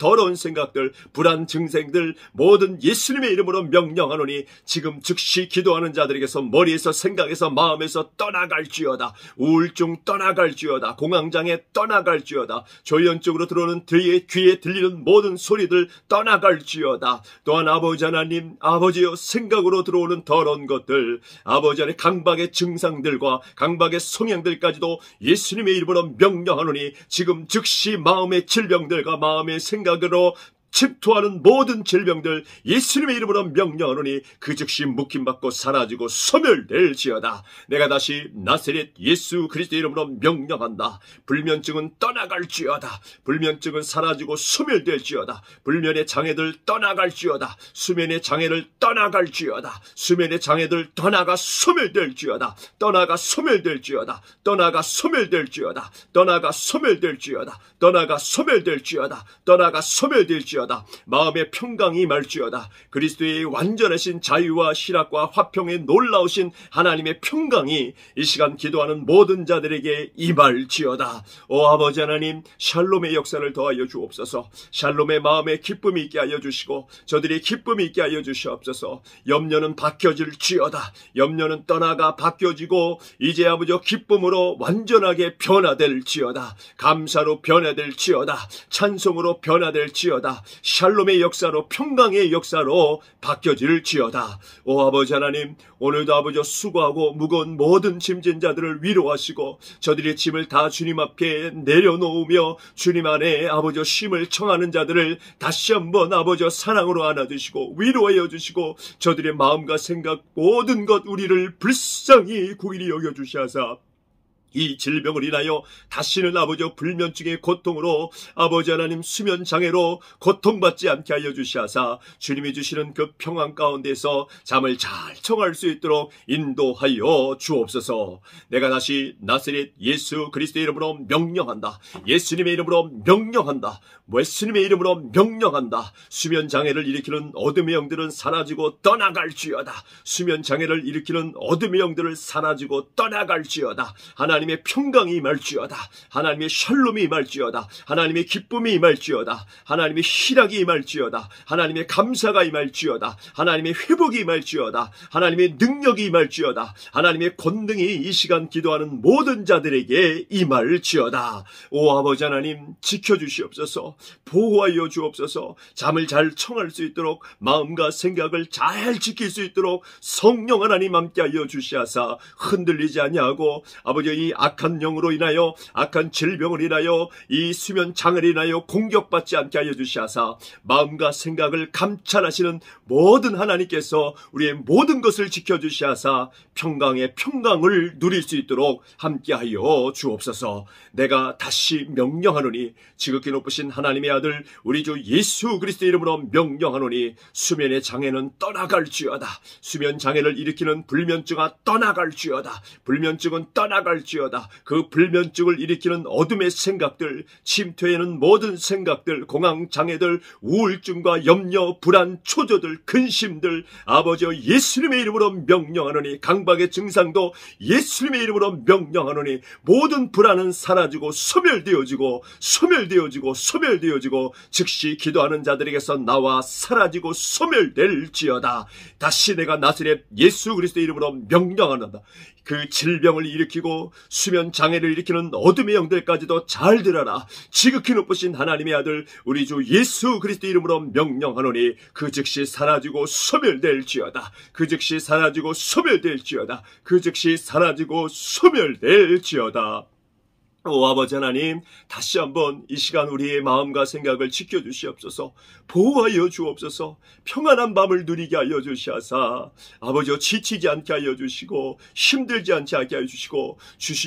불안 증상들 모든 예수님의 이름으로 명령하노니 지금 즉시 기도하는 자들에게서 머리에서 생각에서 마음에서 떠나갈지어다. 우울증 떠나갈지어다. 공황장애 떠나갈지어다. 조현 쪽으로 들어오는 귀에 들리는 모든 소리들 떠나갈지어다. 또한 아버지 하나님, 아버지여 생각으로 들어오는 더러운 것들, 아버지 하나님 강박의 증상들과 강박의 성향들까지도 예수님의 이름으로 명령하노니 지금 즉시 마음의 질병들과 마음의 생각으로 침투하는 모든 질병들 예수님의 이름으로 명령하노니 그 즉시 묶임받고 사라지고 소멸될지어다. 내가 다시 나사렛 예수 그리스도의 이름으로 명령한다. 불면증은 떠나갈지어다. 불면증은 사라지고 소멸될지어다. 불면의 장애들 떠나갈지어다. 수면의 장애를 떠나갈지어다. 수면의 장애들 떠나가 소멸될지어다. 떠나가 소멸될지어다. 떠나가 소멸될지어다. 떠나가 소멸될지어다. 떠나가 소멸될지어다. 떠나가 소멸될지어다. 마음의 평강이 임할지어다. 그리스도의 완전하신 자유와 실학과 화평에 놀라우신 하나님의 평강이 이 시간 기도하는 모든 자들에게 임할지어다. 오 아버지 하나님, 샬롬의 역사를 더하여 주옵소서. 샬롬의 마음에 기쁨이 있게 하여 주시고 저들의 기쁨이 있게 하여 주시옵소서. 염려는 바뀌어질지어다. 염려는 떠나가 바뀌어지고 이제 아버지 기쁨으로 완전하게 변화될지어다. 감사로 변화될지어다. 찬송으로 변화될지어다. 샬롬의 역사로 평강의 역사로 바뀌어질지어다. 오 아버지 하나님, 오늘도 아버지 수고하고 무거운 모든 짐진 자들을 위로하시고 저들의 짐을 다 주님 앞에 내려놓으며 주님 안에 아버지 쉼을 청하는 자들을 다시 한번 아버지 사랑으로 안아주시고 위로하여 주시고 저들의 마음과 생각 모든 것 우리를 불쌍히 구일이 여겨주시하사 이 질병을 인하여 다시는 아버지 불면증의 고통으로 아버지 하나님 수면 장애로 고통받지 않게 하여 주시하사 주님이 주시는 그 평안 가운데서 잠을 잘 청할 수 있도록 인도하여 주옵소서. 내가 다시 나사렛 예수 그리스도의 이름으로 명령한다. 예수님의 이름으로 명령한다. 예수님의 이름으로 명령한다. 수면 장애를 일으키는 어둠의 영들은 사라지고 떠나갈지어다. 수면 장애를 일으키는 어둠의 영들을 사라지고 떠나갈지어다. 하나님의 평강이 임할지어다. 하나님의 샬롬이 임할지어다. 하나님의 기쁨이 임할지어다. 하나님의 희락이 임할지어다. 하나님의 감사가 임할지어다. 하나님의 회복이 임할지어다. 하나님의 능력이 임할지어다. 하나님의 권능이 이 시간 기도하는 모든 자들에게 임할지어다. 오 아버지 하나님, 지켜주시옵소서. 보호하여 주옵소서. 잠을 잘 청할 수 있도록 마음과 생각을 잘 지킬 수 있도록 성령 하나님 함께하여 주시하사 흔들리지 아니하고 아버지 이 악한 영으로 인하여 악한 질병을 인하여 이 수면 장애를 인하여 공격받지 않게 하여 주시하사 마음과 생각을 감찰하시는 모든 하나님께서 우리의 모든 것을 지켜주시하사 평강의 평강을 누릴 수 있도록 함께하여 주옵소서. 내가 다시 명령하노니 지극히 높으신 하나님의 아들 우리 주 예수 그리스도의 이름으로 명령하노니 수면의 장애는 떠나갈지어다. 수면 장애를 일으키는 불면증아 떠나갈지어다. 불면증은 떠나갈지어다. 그 불면증을 일으키는 어둠의 생각들, 침투에는 모든 생각들, 공황 장애들, 우울증과 염려, 불안, 초조들, 근심들 아버지여 예수님의 이름으로 명령하노니 강박의 증상도 예수님의 이름으로 명령하노니 모든 불안은 사라지고 소멸되어지고 즉시 기도하는 자들에게서 나와 사라지고 소멸될지어다. 다시 내가 나사렛 예수 그리스도의 이름으로 명령하노다. 그 질병을 일으키고 수면 장애를 일으키는 어둠의 영들까지도 잘 들어라. 지극히 높으신 하나님의 아들 우리 주 예수 그리스도 이름으로 명령하노니 그 즉시 사라지고 소멸될지어다. 그 즉시 사라지고 소멸될지어다. 그 즉시 사라지고 소멸될지어다. 오 아버지 하나님, 다시 한번 이 시간 우리의 마음과 생각을 지켜주시옵소서. 보호하여 주옵소서. 평안한 밤을 누리게 하여 주시하사 아버지여 지치지 않게 하여 주시고 힘들지 않게 하여 주시고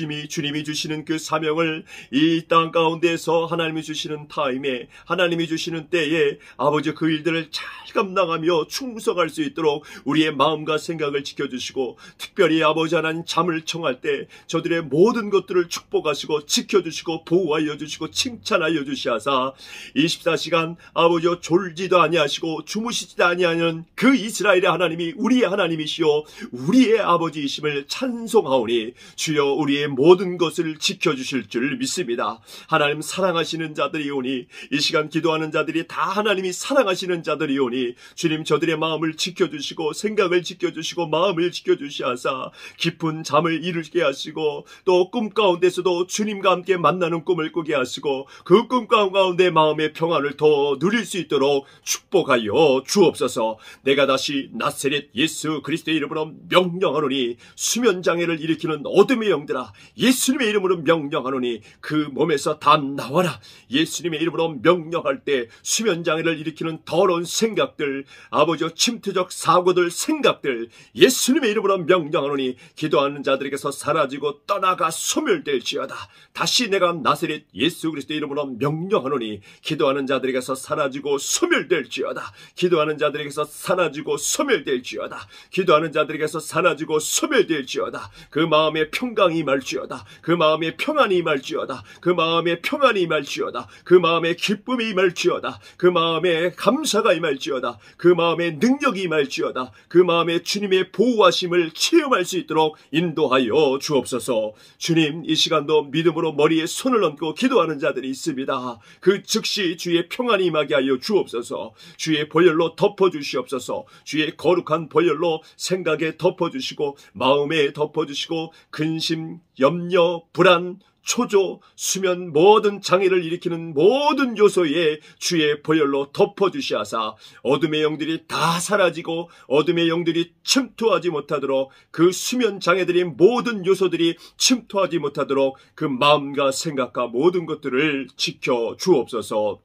주님이 주시는 그 사명을 이 땅 가운데에서 하나님이 주시는 타임에 하나님이 주시는 때에 아버지 그 일들을 잘 감당하며 충성할 수 있도록 우리의 마음과 생각을 지켜주시고 특별히 아버지 하나님 잠을 청할 때 저들의 모든 것들을 축복하시고 지켜주시고 보호하여 주시고 칭찬하여 주시하사 24시간 아버지여 졸지도 아니하시고 주무시지도 아니하는 그 이스라엘의 하나님이 우리의 하나님이시오 우리의 아버지이심을 찬송하오니 주여 우리의 모든 것을 지켜주실 줄 믿습니다. 하나님 사랑하시는 자들이오니 이 시간 기도하는 자들이 다 하나님이 사랑하시는 자들이오니 주님 저들의 마음을 지켜주시고 생각을 지켜주시고 마음을 지켜주시하사 깊은 잠을 이루게 하시고 또 꿈 가운데서도 주님과 함께 만나는 꿈을 꾸게 하시고 그 꿈 가운데 마음의 평안을 더 누릴 수 있도록 축복하여 주옵소서. 내가 다시 나사렛 예수 그리스도의 이름으로 명령하노니 수면장애를 일으키는 어둠의 영들아 예수님의 이름으로 명령하노니 그 몸에서 다 나와라. 예수님의 이름으로 명령할 때 수면장애를 일으키는 더러운 생각들 아버지여 침투적 사고들 생각들 예수님의 이름으로 명령하노니 기도하는 자들에게서 사라지고 떠나가 소멸될지어다. 다시 내가 나사렛 예수 그리스도의 이름으로 명령하노니 기도하는 자들에게서 사라지고 소멸될지어다. 기도하는 자들에게서 사라지고 소멸될지어다. 기도하는 자들에게서 사라지고 소멸될지어다. 그 마음의 평강이 임할지어다. 그 마음의 평안이 임할지어다. 그 마음의 평안이 임할지어다. 그 마음의 기쁨이 임할지어다. 그 마음의 감사가 임할지어다. 그 마음의 능력이 임할지어다. 그 마음의 주님의 보호하심을 체험할 수 있도록 인도하여 주옵소서. 주님 이 시간도 믿음으로 머리에 손을 얹고 기도하는 자들이 있습니다. 그 즉시 주의 평안이 임하게 하여 주옵소서. 주의 보혈로 덮어주시옵소서. 주의 거룩한 보혈로 생각에 덮어주시고 마음에 덮어주시고 근심, 염려, 불안, 초조, 수면 모든 장애를 일으키는 모든 요소에 주의 보혈로 덮어주시하사 어둠의 영들이 다 사라지고 어둠의 영들이 침투하지 못하도록 그 수면 장애들의 모든 요소들이 침투하지 못하도록 그 마음과 생각과 모든 것들을 지켜 주옵소서.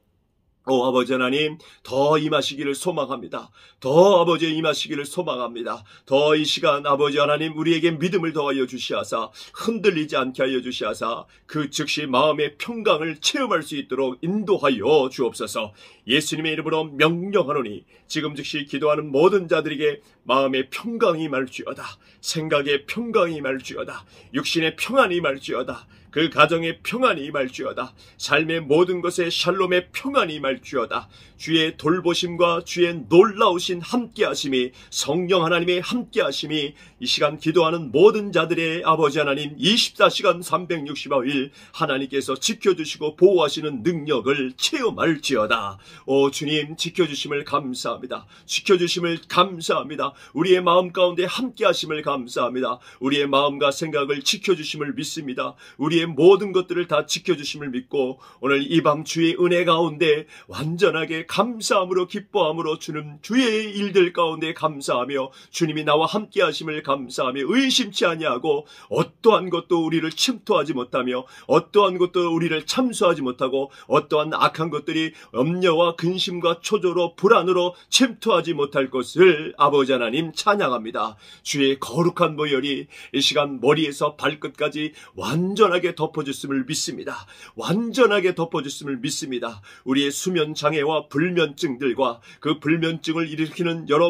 오 아버지 하나님 더 임하시기를 소망합니다. 더 아버지 임하시기를 소망합니다. 더 이 시간 아버지 하나님 우리에게 믿음을 더하여 주시하사 흔들리지 않게 하여 주시하사 그 즉시 마음의 평강을 체험할 수 있도록 인도하여 주옵소서. 예수님의 이름으로 명령하노니 지금 즉시 기도하는 모든 자들에게 마음의 평강이 임할지어다. 생각의 평강이 임할지어다. 육신의 평안이 임할지어다. 그 가정의 평안이 임할지어다. 삶의 모든 것에 샬롬의 평안이 임할지어다. 주의 돌보심과 주의 놀라우신 함께하심이 성령 하나님의 함께하심이 이 시간 기도하는 모든 자들의 아버지 하나님 24시간 365일 하나님께서 지켜주시고 보호하시는 능력을 체험할지어다. 오 주님 지켜주심을 감사합니다. 지켜주심을 감사합니다. 우리의 마음 가운데 함께하심을 감사합니다. 우리의 마음과 생각을 지켜주심을 믿습니다. 우리의 우리의 모든 것들을 다 지켜주심을 믿고 오늘 이 밤 주의 은혜 가운데 완전하게 감사함으로 기뻐함으로 주는 주의 일들 가운데 감사하며 주님이 나와 함께 하심을 감사하며 의심치 아니하고 어떠한 것도 우리를 침투하지 못하며 어떠한 것도 우리를 참수하지 못하고 어떠한 악한 것들이 염려와 근심과 초조로 불안으로 침투하지 못할 것을 아버지 하나님 찬양합니다. 주의 거룩한 보혈이 이 시간 머리에서 발끝까지 완전하게 덮어줬음을 믿습니다. 완전하게 덮어줬음을 믿습니다. 우리의 수면 장애와 불면증들과 그 불면증을 일으키는 여러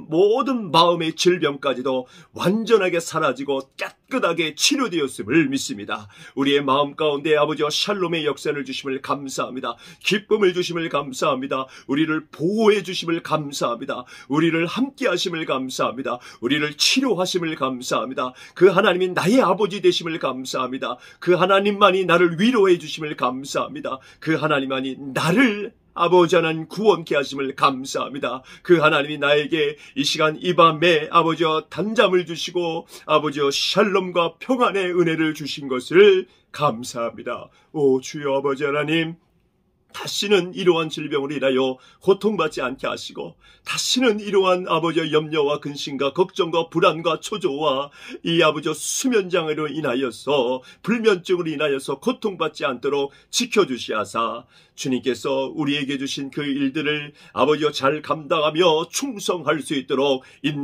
모든 마음의 질병까지도 완전하게 사라지고 깨끗하게 치료되었음을 믿습니다. 우리의 마음 가운데 아버지와 샬롬의 역사를 주심을 감사합니다. 기쁨을 주심을 감사합니다. 우리를 보호해 주심을 감사합니다. 우리를 함께 하심을 감사합니다. 우리를 치료하심을 감사합니다. 그 하나님이 나의 아버지 되심을 감사합니다. 그 하나님만이 나를 위로해 주심을 감사합니다. 그 하나님만이 나를 아버지 하나님 구원케 하심을 감사합니다. 그 하나님이 나에게 이 시간 이 밤에 아버지와 단잠을 주시고 아버지와 샬롬과 평안의 은혜를 주신 것을 감사합니다. 오 주여 아버지 하나님, 다시는 이러한 질병으로 인하여 고통받지 않게 하시고 다시는 이러한 아버지의 염려와 근심과 걱정과 불안과 초조와 이 아버지의 수면장애로 인하여서 불면증으로 인하여서 고통받지 않도록 지켜주시하사 주님께서 우리에게 주신 그 일들을 아버지여 잘 감당하며 충성할 수 있도록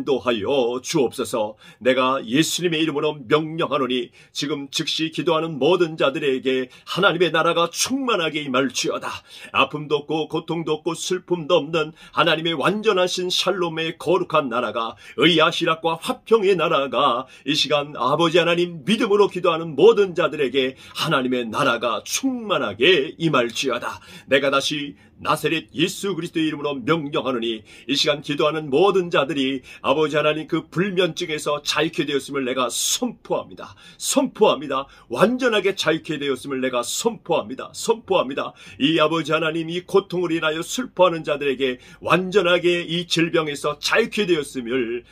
인도하여 주옵소서. 내가 예수님의 이름으로 명령하노니 지금 즉시 기도하는 모든 자들에게 하나님의 나라가 충만하게 임할지어다. 아픔도 없고 고통도 없고 슬픔도 없는 하나님의 완전하신 샬롬의 거룩한 나라가, 의아시락과 화평의 나라가 이 시간 아버지 하나님 믿음으로 기도하는 모든 자들에게 하나님의 나라가 충만하게 임할지어다. 내가 다시 나사렛 예수 그리스도의 이름으로 명령하노니 이 시간 기도하는 모든 자들이 아버지 하나님 그 불면증에서 자유케 되었음을 내가 선포합니다. 선포합니다. 완전하게 자유케 되었음을 내가 선포합니다. 선포합니다. 이 아버지 하나님 이 고통으로 인하여 슬퍼하는 자들에게 완전하게 이 질병에서 자유케 되었음을,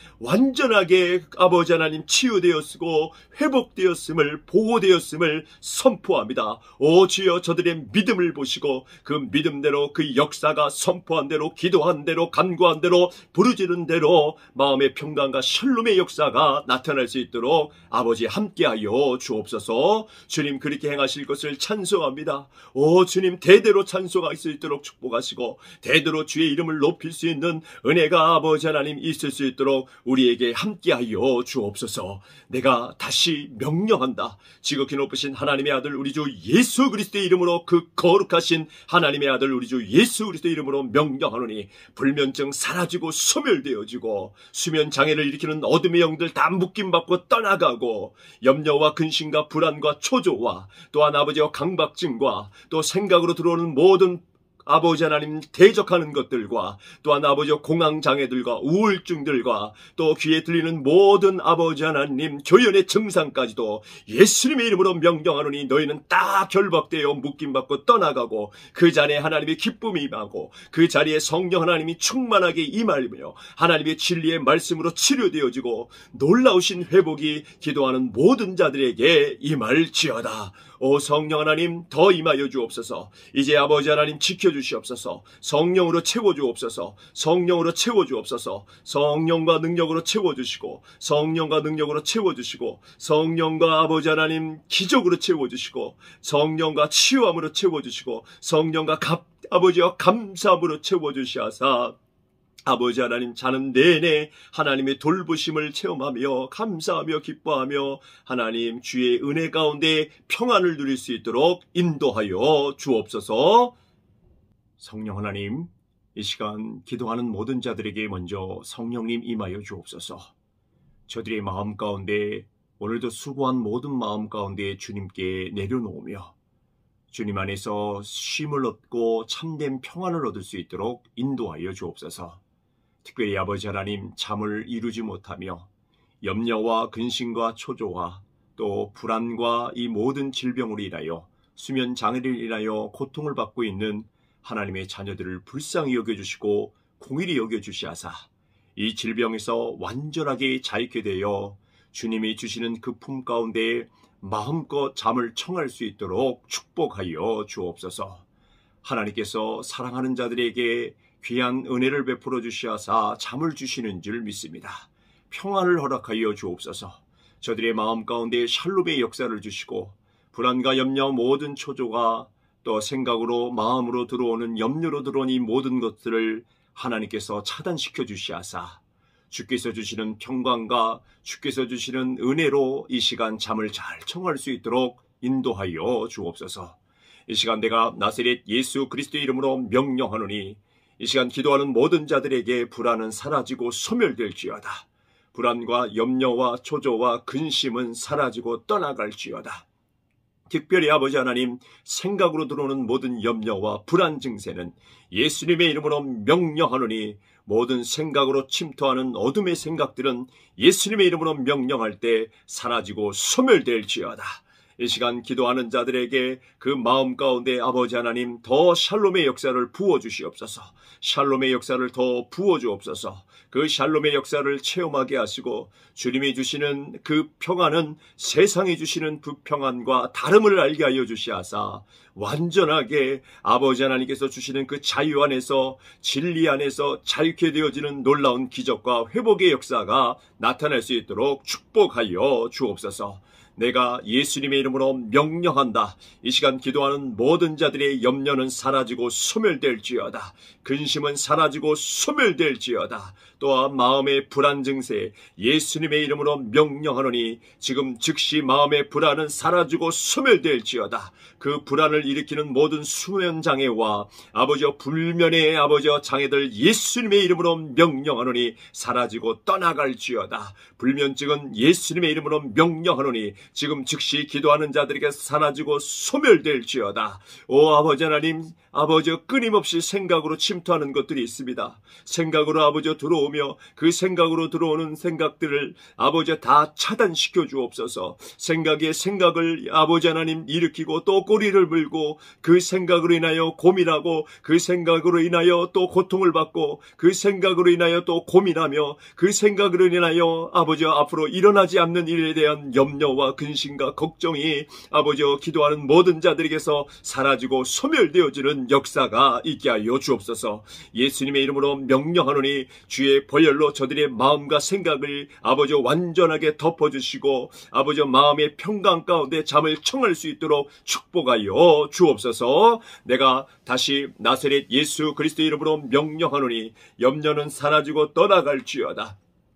완전하게 아버지 하나님 치유되었고 회복되었음을, 보호되었음을 선포합니다. 오 주여, 저들의 믿음을 보시고 그 믿음대로 그 역사가 선포한 대로, 기도한 대로, 간구한 대로, 부르짖은 대로 마음의 평강과 샬롬의 역사가 나타날 수 있도록 아버지 함께하여 주옵소서. 주님 그렇게 행하실 것을 찬송합니다. 오 주님, 대대로 찬송할 수 있도록 축복하시고 대대로 주의 이름을 높일 수 있는 은혜가 아버지 하나님 있을 수 있도록 우리에게 함께하여 주옵소서. 내가 다시 명령한다. 지극히 높으신 하나님의 아들 우리 주 예수 그리스도의 이름으로, 그 거룩하신 하나님의 아들 우리 주 예수 그리스도의 이름으로 명령하노니 불면증 사라지고 소멸되어지고 수면 장애를 일으키는 어둠의 영들 다 묶임받고 떠나가고 염려와 근심과 불안과 초조와 또한 아버지와 강박증과 또 생각으로 들어오는 모든 아버지 하나님 대적하는 것들과 또한 아버지와 공황장애들과 우울증들과 또 귀에 들리는 모든 아버지 하나님 교연의 증상까지도 예수님의 이름으로 명령하노니 너희는 다 결박되어 묶임받고 떠나가고 그 자리에 하나님의 기쁨이 임하고 그 자리에 성령 하나님이 충만하게 임하며 하나님의 진리의 말씀으로 치료되어지고 놀라우신 회복이 기도하는 모든 자들에게 임할지어다. 오 성령 하나님 더 임하여 주옵소서. 이제 아버지 하나님 지켜주시옵소서. 성령으로 채워주옵소서. 성령으로 채워주옵소서. 성령과 능력으로 채워주시고 성령과 능력으로 채워주시고 성령과 아버지 하나님 기적으로 채워주시고 성령과 치유함으로 채워주시고 성령과 아버지와 감사함으로 채워주시하사 아버지 하나님 자는 내내 하나님의 돌보심을 체험하며 감사하며 기뻐하며 하나님 주의 은혜 가운데 평안을 누릴 수 있도록 인도하여 주옵소서. 성령 하나님, 이 시간 기도하는 모든 자들에게 먼저 성령님 임하여 주옵소서. 저들의 마음 가운데 오늘도 수고한 모든 마음 가운데 주님께 내려놓으며 주님 안에서 쉼을 얻고 참된 평안을 얻을 수 있도록 인도하여 주옵소서. 특별히 아버지 하나님 잠을 이루지 못하며 염려와 근심과 초조와 또 불안과 이 모든 질병으로 인하여 수면 장애를 인하여 고통을 받고 있는 하나님의 자녀들을 불쌍히 여겨주시고 공의히 여겨주시하사 이 질병에서 완전하게 자유케 되어 주님이 주시는 그 품 가운데 마음껏 잠을 청할 수 있도록 축복하여 주옵소서. 하나님께서 사랑하는 자들에게 귀한 은혜를 베풀어 주시하사 잠을 주시는 줄 믿습니다. 평안을 허락하여 주옵소서. 저들의 마음 가운데 샬롬의 역사를 주시고 불안과 염려 모든 초조가 또 생각으로 마음으로 들어오는 염려로 들어온 이 모든 것들을 하나님께서 차단시켜 주시하사 주께서 주시는 평강과 주께서 주시는 은혜로 이 시간 잠을 잘 청할 수 있도록 인도하여 주옵소서. 이 시간 내가 나사렛 예수 그리스도의 이름으로 명령하노니 이 시간 기도하는 모든 자들에게 불안은 사라지고 소멸될지어다. 불안과 염려와 초조와 근심은 사라지고 떠나갈지어다. 특별히 아버지 하나님, 생각으로 들어오는 모든 염려와 불안 증세는 예수님의 이름으로 명령하노니 모든 생각으로 침투하는 어둠의 생각들은 예수님의 이름으로 명령할 때 사라지고 소멸될지어다. 이 시간 기도하는 자들에게 그 마음 가운데 아버지 하나님 더 샬롬의 역사를 부어주시옵소서. 샬롬의 역사를 더 부어주옵소서. 그 샬롬의 역사를 체험하게 하시고 주님이 주시는 그 평안은 세상이 주시는 불평안과 다름을 알게 하여 주시하사 완전하게 아버지 하나님께서 주시는 그 자유 안에서 진리 안에서 자유케 되어지는 놀라운 기적과 회복의 역사가 나타날 수 있도록 축복하여 주옵소서. 내가 예수님의 이름으로 명령한다. 이 시간 기도하는 모든 자들의 염려는 사라지고 소멸될지어다. 근심은 사라지고 소멸될지어다. 또한 마음의 불안 증세 예수님의 이름으로 명령하노니 지금 즉시 마음의 불안은 사라지고 소멸될지어다. 그 불안을 일으키는 모든 수면 장애와 아버지와 불면의 아버지와 장애들 예수님의 이름으로 명령하노니 사라지고 떠나갈지어다. 불면증은 예수님의 이름으로 명령하노니 지금 즉시 기도하는 자들에게 사라지고 소멸될지어다. 오 아버지 하나님, 아버지 끊임없이 생각으로 침투하는 것들이 있습니다. 생각으로 아버지 들어오며 그 생각으로 들어오는 생각들을 아버지 다 차단시켜 주옵소서. 생각을 아버지 하나님 일으키고 또 꼬리를 물고 그 생각으로 인하여 고민하고 그 생각으로 인하여 또 고통을 받고 그 생각으로 인하여 또 고민하며 그 생각으로 인하여 아버지 앞으로 일어나지 않는 일에 대한 염려와 근심과 걱정이 아버지 기도하는 모든 자들에게서 사라지고 소멸되어지는 역사가 있게 하여 주옵소서. 예수님의 이름으로 명령하노니 주의 보혈로 저들의 마음과 생각을 아버지 완전하게 덮어주시고 아버지 마음의 평강 가운데 잠을 청할 수 있도록 축복하여 주옵소서. 내가 다시 나사렛 예수 그리스도의 이름으로 명령하노니 염려는 사라지고 떠나갈지어다.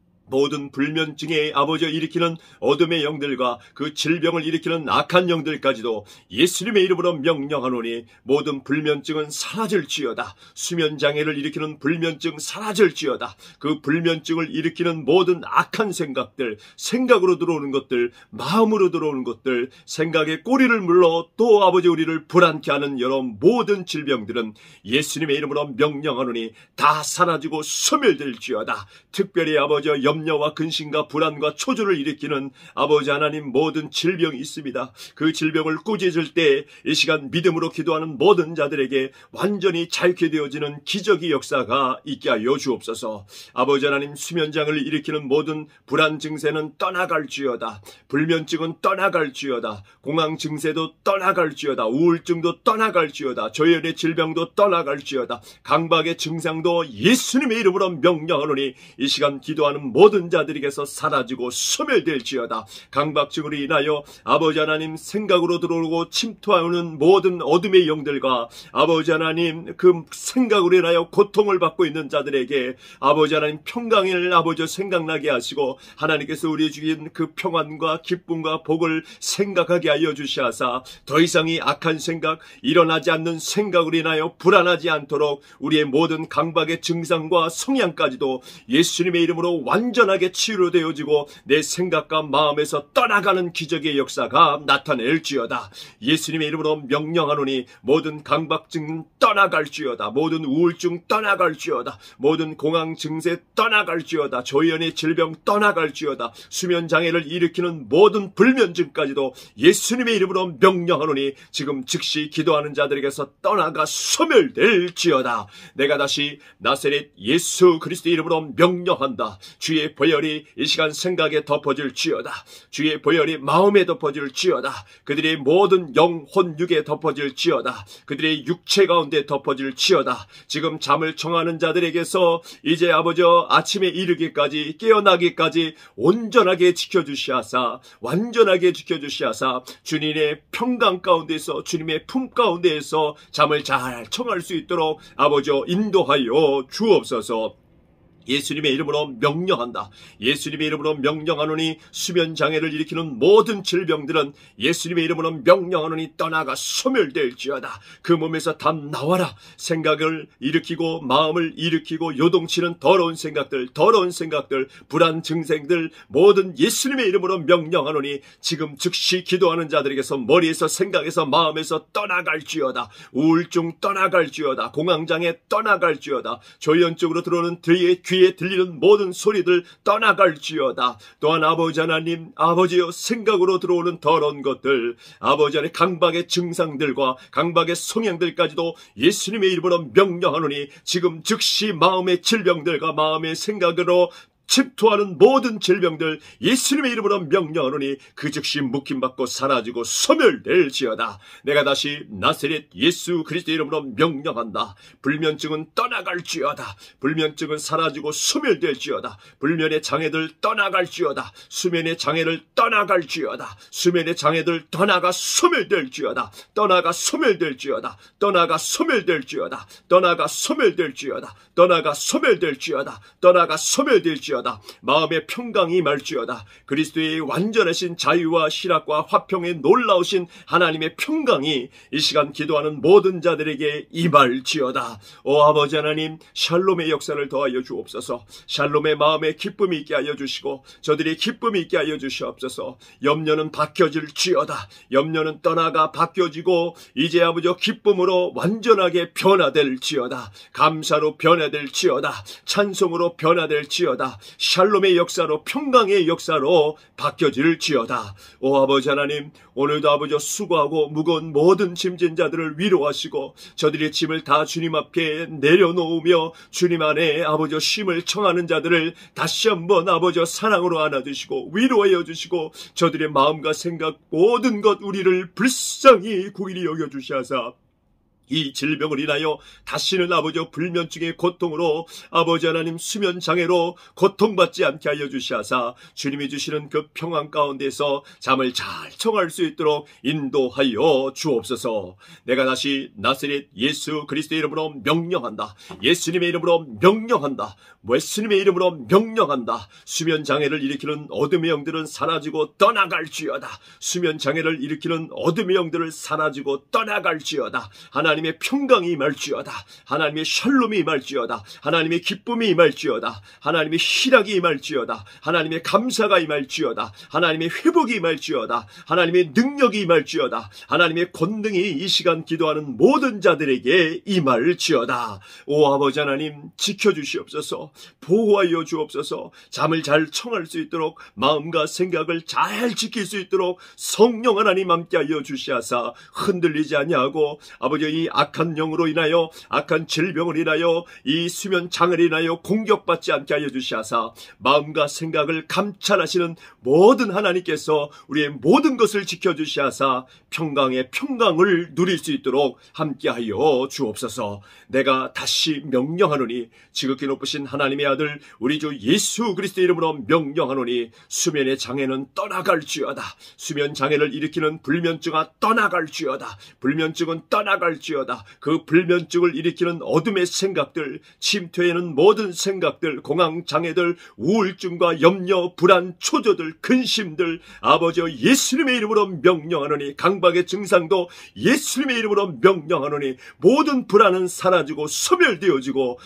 모든 불면증에 아버지 일으키는 어둠의 영들과 그 질병을 일으키는 악한 영들까지도 예수님의 이름으로 명령하노니 모든 불면증은 사라질지어다. 수면장애를 일으키는 불면증 사라질지어다. 그 불면증을 일으키는 모든 악한 생각들, 생각으로 들어오는 것들, 마음으로 들어오는 것들, 생각에 꼬리를 물러 또 아버지 우리를 불안케 하는 여러 모든 질병들은 예수님의 이름으로 명령하노니 다 사라지고 소멸될지어다. 특별히 아버지 염려와 근심과 불안과 초조를 일으키는 아버지 하나님 모든 질병이 있습니다. 그 질병을 꾸짖을 때 이 시간 믿음으로 기도하는 모든 자들에게 완전히 자유케 되어지는 기적의 역사가 있게 하여 주옵소서. 아버지 하나님 수면장을 일으키는 모든 불안 증세는 떠나갈지어다. 불면증은 떠나갈지어다. 공황 증세도 떠나갈지어다. 우울증도 떠나갈지어다. 저혈의 질병도 떠나갈지어다. 강박의 증상도 예수님의 이름으로 명령하노니 이 시간 기도하는 모든 자들에게서 사라지고 소멸될지어다. 강박증으로 인하여 아버지 하나님 생각으로 들어오고 침투하는 모든 어둠의 영들과 아버지 하나님 그 생각으로 인하여 고통을 받고 있는 자들에게 아버지 하나님 평강을 아버지 생각나게 하시고 하나님께서 우리 주신 그 평안과 기쁨과 복을 생각하게 하여 주시하사 더 이상이 악한 생각, 일어나지 않는 생각으로 인하여 불안하지 않도록 우리의 모든 강박의 증상과 성향까지도 예수님의 이름으로 완전하게 치유되어지고 내 생각과 마음에서 떠나가는 기적의 역사가 나타낼지어다. 예수님의 이름으로 명령하노니 모든 강박증 떠나갈지어다. 모든 우울증 떠나갈지어다. 모든 공황 증세 떠나갈지어다. 조현의 질병 떠나갈지어다. 수면 장애를 일으키는 모든 불면증까지도 예수님의 이름으로 명령하노니 지금 즉시 기도하는 자들에게서 떠나가 소멸될지어다. 내가 다시 나사렛 예수 그리스도의 이름으로 명령한다. 주의 주의 보혈이 이 시간 생각에 덮어질지어다. 주의 보혈이 마음에 덮어질지어다. 그들의 모든 영혼 육에 덮어질지어다. 그들의 육체 가운데 덮어질지어다. 지금 잠을 청하는 자들에게서 이제 아버지 아침에 이르기까지 깨어나기까지 온전하게 지켜주시하사, 완전하게 지켜주시하사, 주님의 평강 가운데서, 주님의 품 가운데에서 잠을 잘 청할 수 있도록 아버지 인도하여 주옵소서. 예수님의 이름으로 명령한다. 예수님의 이름으로 명령하노니 수면 장애를 일으키는 모든 질병들은 예수님의 이름으로 명령하노니 떠나가 소멸될지어다. 그 몸에서 다 나와라. 생각을 일으키고 마음을 일으키고 요동치는 더러운 생각들, 불안 증상들 모든 예수님의 이름으로 명령하노니 지금 즉시 기도하는 자들에게서 머리에서 생각에서 마음에서 떠나갈지어다. 우울증 떠나갈지어다. 공황장애 떠나갈지어다. 조현증으로 들어오는 귀에 들리는 모든 소리들 떠나갈지어다. 또한 아버지 하나님, 아버지여 생각으로 들어오는 더러운 것들, 아버지 하나님 강박의 증상들과 강박의 성향들까지도 예수님의 이름으로 명령하노니 지금 즉시 마음의 질병들과 마음의 생각으로 침투하는 모든 질병들 예수님의 이름으로 명령하노니 그 즉시 묶임받고 사라지고 소멸될지어다. 내가 다시 나사렛 예수 그리스도의 이름으로 명령한다. 불면증은 떠나갈지어다. 불면증은 사라지고 소멸될지어다. 불면의 장애들 떠나갈지어다. 수면의 장애를 떠나갈지어다. 수면의 장애들 떠나가 소멸될지어다. 떠나가 소멸될지어다. 떠나가 소멸될지어다. 떠나가 소멸될지어다. 떠나가 소멸될지어다. 떠나가 소멸될지어다. 마음의 평강이 임할지어다. 그리스도의 완전하신 자유와 희락과 화평의 놀라우신 하나님의 평강이 이 시간 기도하는 모든 자들에게 임할지어다. 오 아버지 하나님, 샬롬의 역사를 더하여 주옵소서. 샬롬의 마음에 기쁨이 있게 하여 주시고 저들의 기쁨이 있게 하여 주시옵소서. 염려는 바뀌어질지어다. 염려는 떠나가 바뀌어지고 이제 아버지 기쁨으로 완전하게 변화될지어다. 감사로 변화될지어다. 찬송으로 변화될지어다. 샬롬의 역사로, 평강의 역사로 바뀌어질지어다. 오 아버지 하나님, 오늘도 아버지 수고하고 무거운 모든 짐진 자들을 위로하시고 저들의 짐을 다 주님 앞에 내려놓으며 주님 안에 아버지 쉼을 청하는 자들을 다시 한번 아버지 사랑으로 안아주시고 위로하여 주시고 저들의 마음과 생각 모든 것 우리를 불쌍히 구일이 여겨주시하사 이 질병을 인하여 다시는 아버지 불면증의 고통으로 아버지 하나님 수면장애로 고통받지 않게 하여 주시하사 주님이 주시는 그 평안 가운데서 잠을 잘 청할 수 있도록 인도하여 주옵소서. 내가 다시 나사렛 예수 그리스도의 이름으로 명령한다. 예수님의 이름으로 명령한다. 예수님의 이름으로 명령한다. 수면장애를 일으키는 어둠의 영들은 사라지고 떠나갈지어다. 수면장애를 일으키는 어둠의 영들을 사라지고 떠나갈지어다. 하나님의 평강이 임할지어다. 하나님의 샬롬이 임할지어다. 하나님의 기쁨이 임할지어다. 하나님의 희락이 임할지어다. 하나님의 감사가 임할지어다. 하나님의 회복이 임할지어다. 하나님의 능력이 임할지어다. 하나님의 권능이 이 시간 기도하는 모든 자들에게 임할지어다. 오 아버지 하나님, 지켜주시옵소서. 보호하여 주옵소서. 잠을 잘 청할 수 있도록 마음과 생각을 잘 지킬 수 있도록 성령 하나님 함께하여 주시하사 흔들리지 아니하고 아버지 이 악한 영으로 인하여 악한 질병을 인하여 이 수면 장애를 인하여 공격받지 않게 하여 주시하사 마음과 생각을 감찰하시는 모든 하나님께서 우리의 모든 것을 지켜주시하사 평강의 평강을 누릴 수 있도록 함께하여 주옵소서. 내가 다시 명령하노니 지극히 높으신 하나님의 아들 우리 주 예수 그리스도의 이름으로 명령하노니 수면의 장애는 떠나갈지어다. 수면 장애를 일으키는 불면증아 떠나갈지어다. 불면증은 떠나갈지어다. 그 불면증을 일으키는 어둠의 생각들, 침투에는 모든 생각들, 공황장애들, 우울증과 염려, 불안, 초조들, 근심들 아버지 예수님의 이름으로 명령하노니 강박의 증상도 예수님의 이름으로 명령하노니 모든 불안은 사라지고 소멸되어지고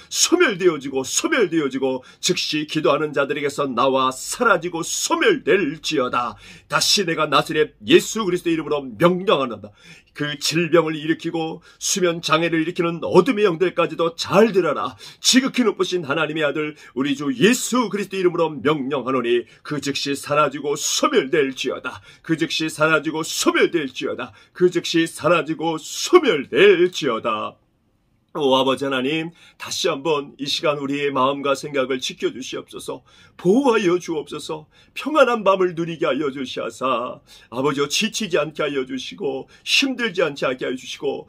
즉시 기도하는 자들에게서 나와 사라지고 소멸될지어다. 다시 내가 나사렛 예수 그리스도의 이름으로 명령하노다. 그 질병을 일으키고 수면 장애를 일으키는 어둠의 영들까지도 잘 들어라. 지극히 높으신 하나님의 아들 우리 주 예수 그리스도의 이름으로 명령하노니 그 즉시 사라지고 소멸될지어다. 그 즉시 사라지고 소멸될지어다. 그 즉시 사라지고 소멸될지어다. 오 아버지 하나님, 다시 한번 이 시간 우리의 마음과 생각을 지켜주시옵소서. 보호하여 주옵소서. 평안한 밤을 누리게 하여 주시하사 아버지여 지치지 않게 하여 주시고 힘들지 않게 하여 주시고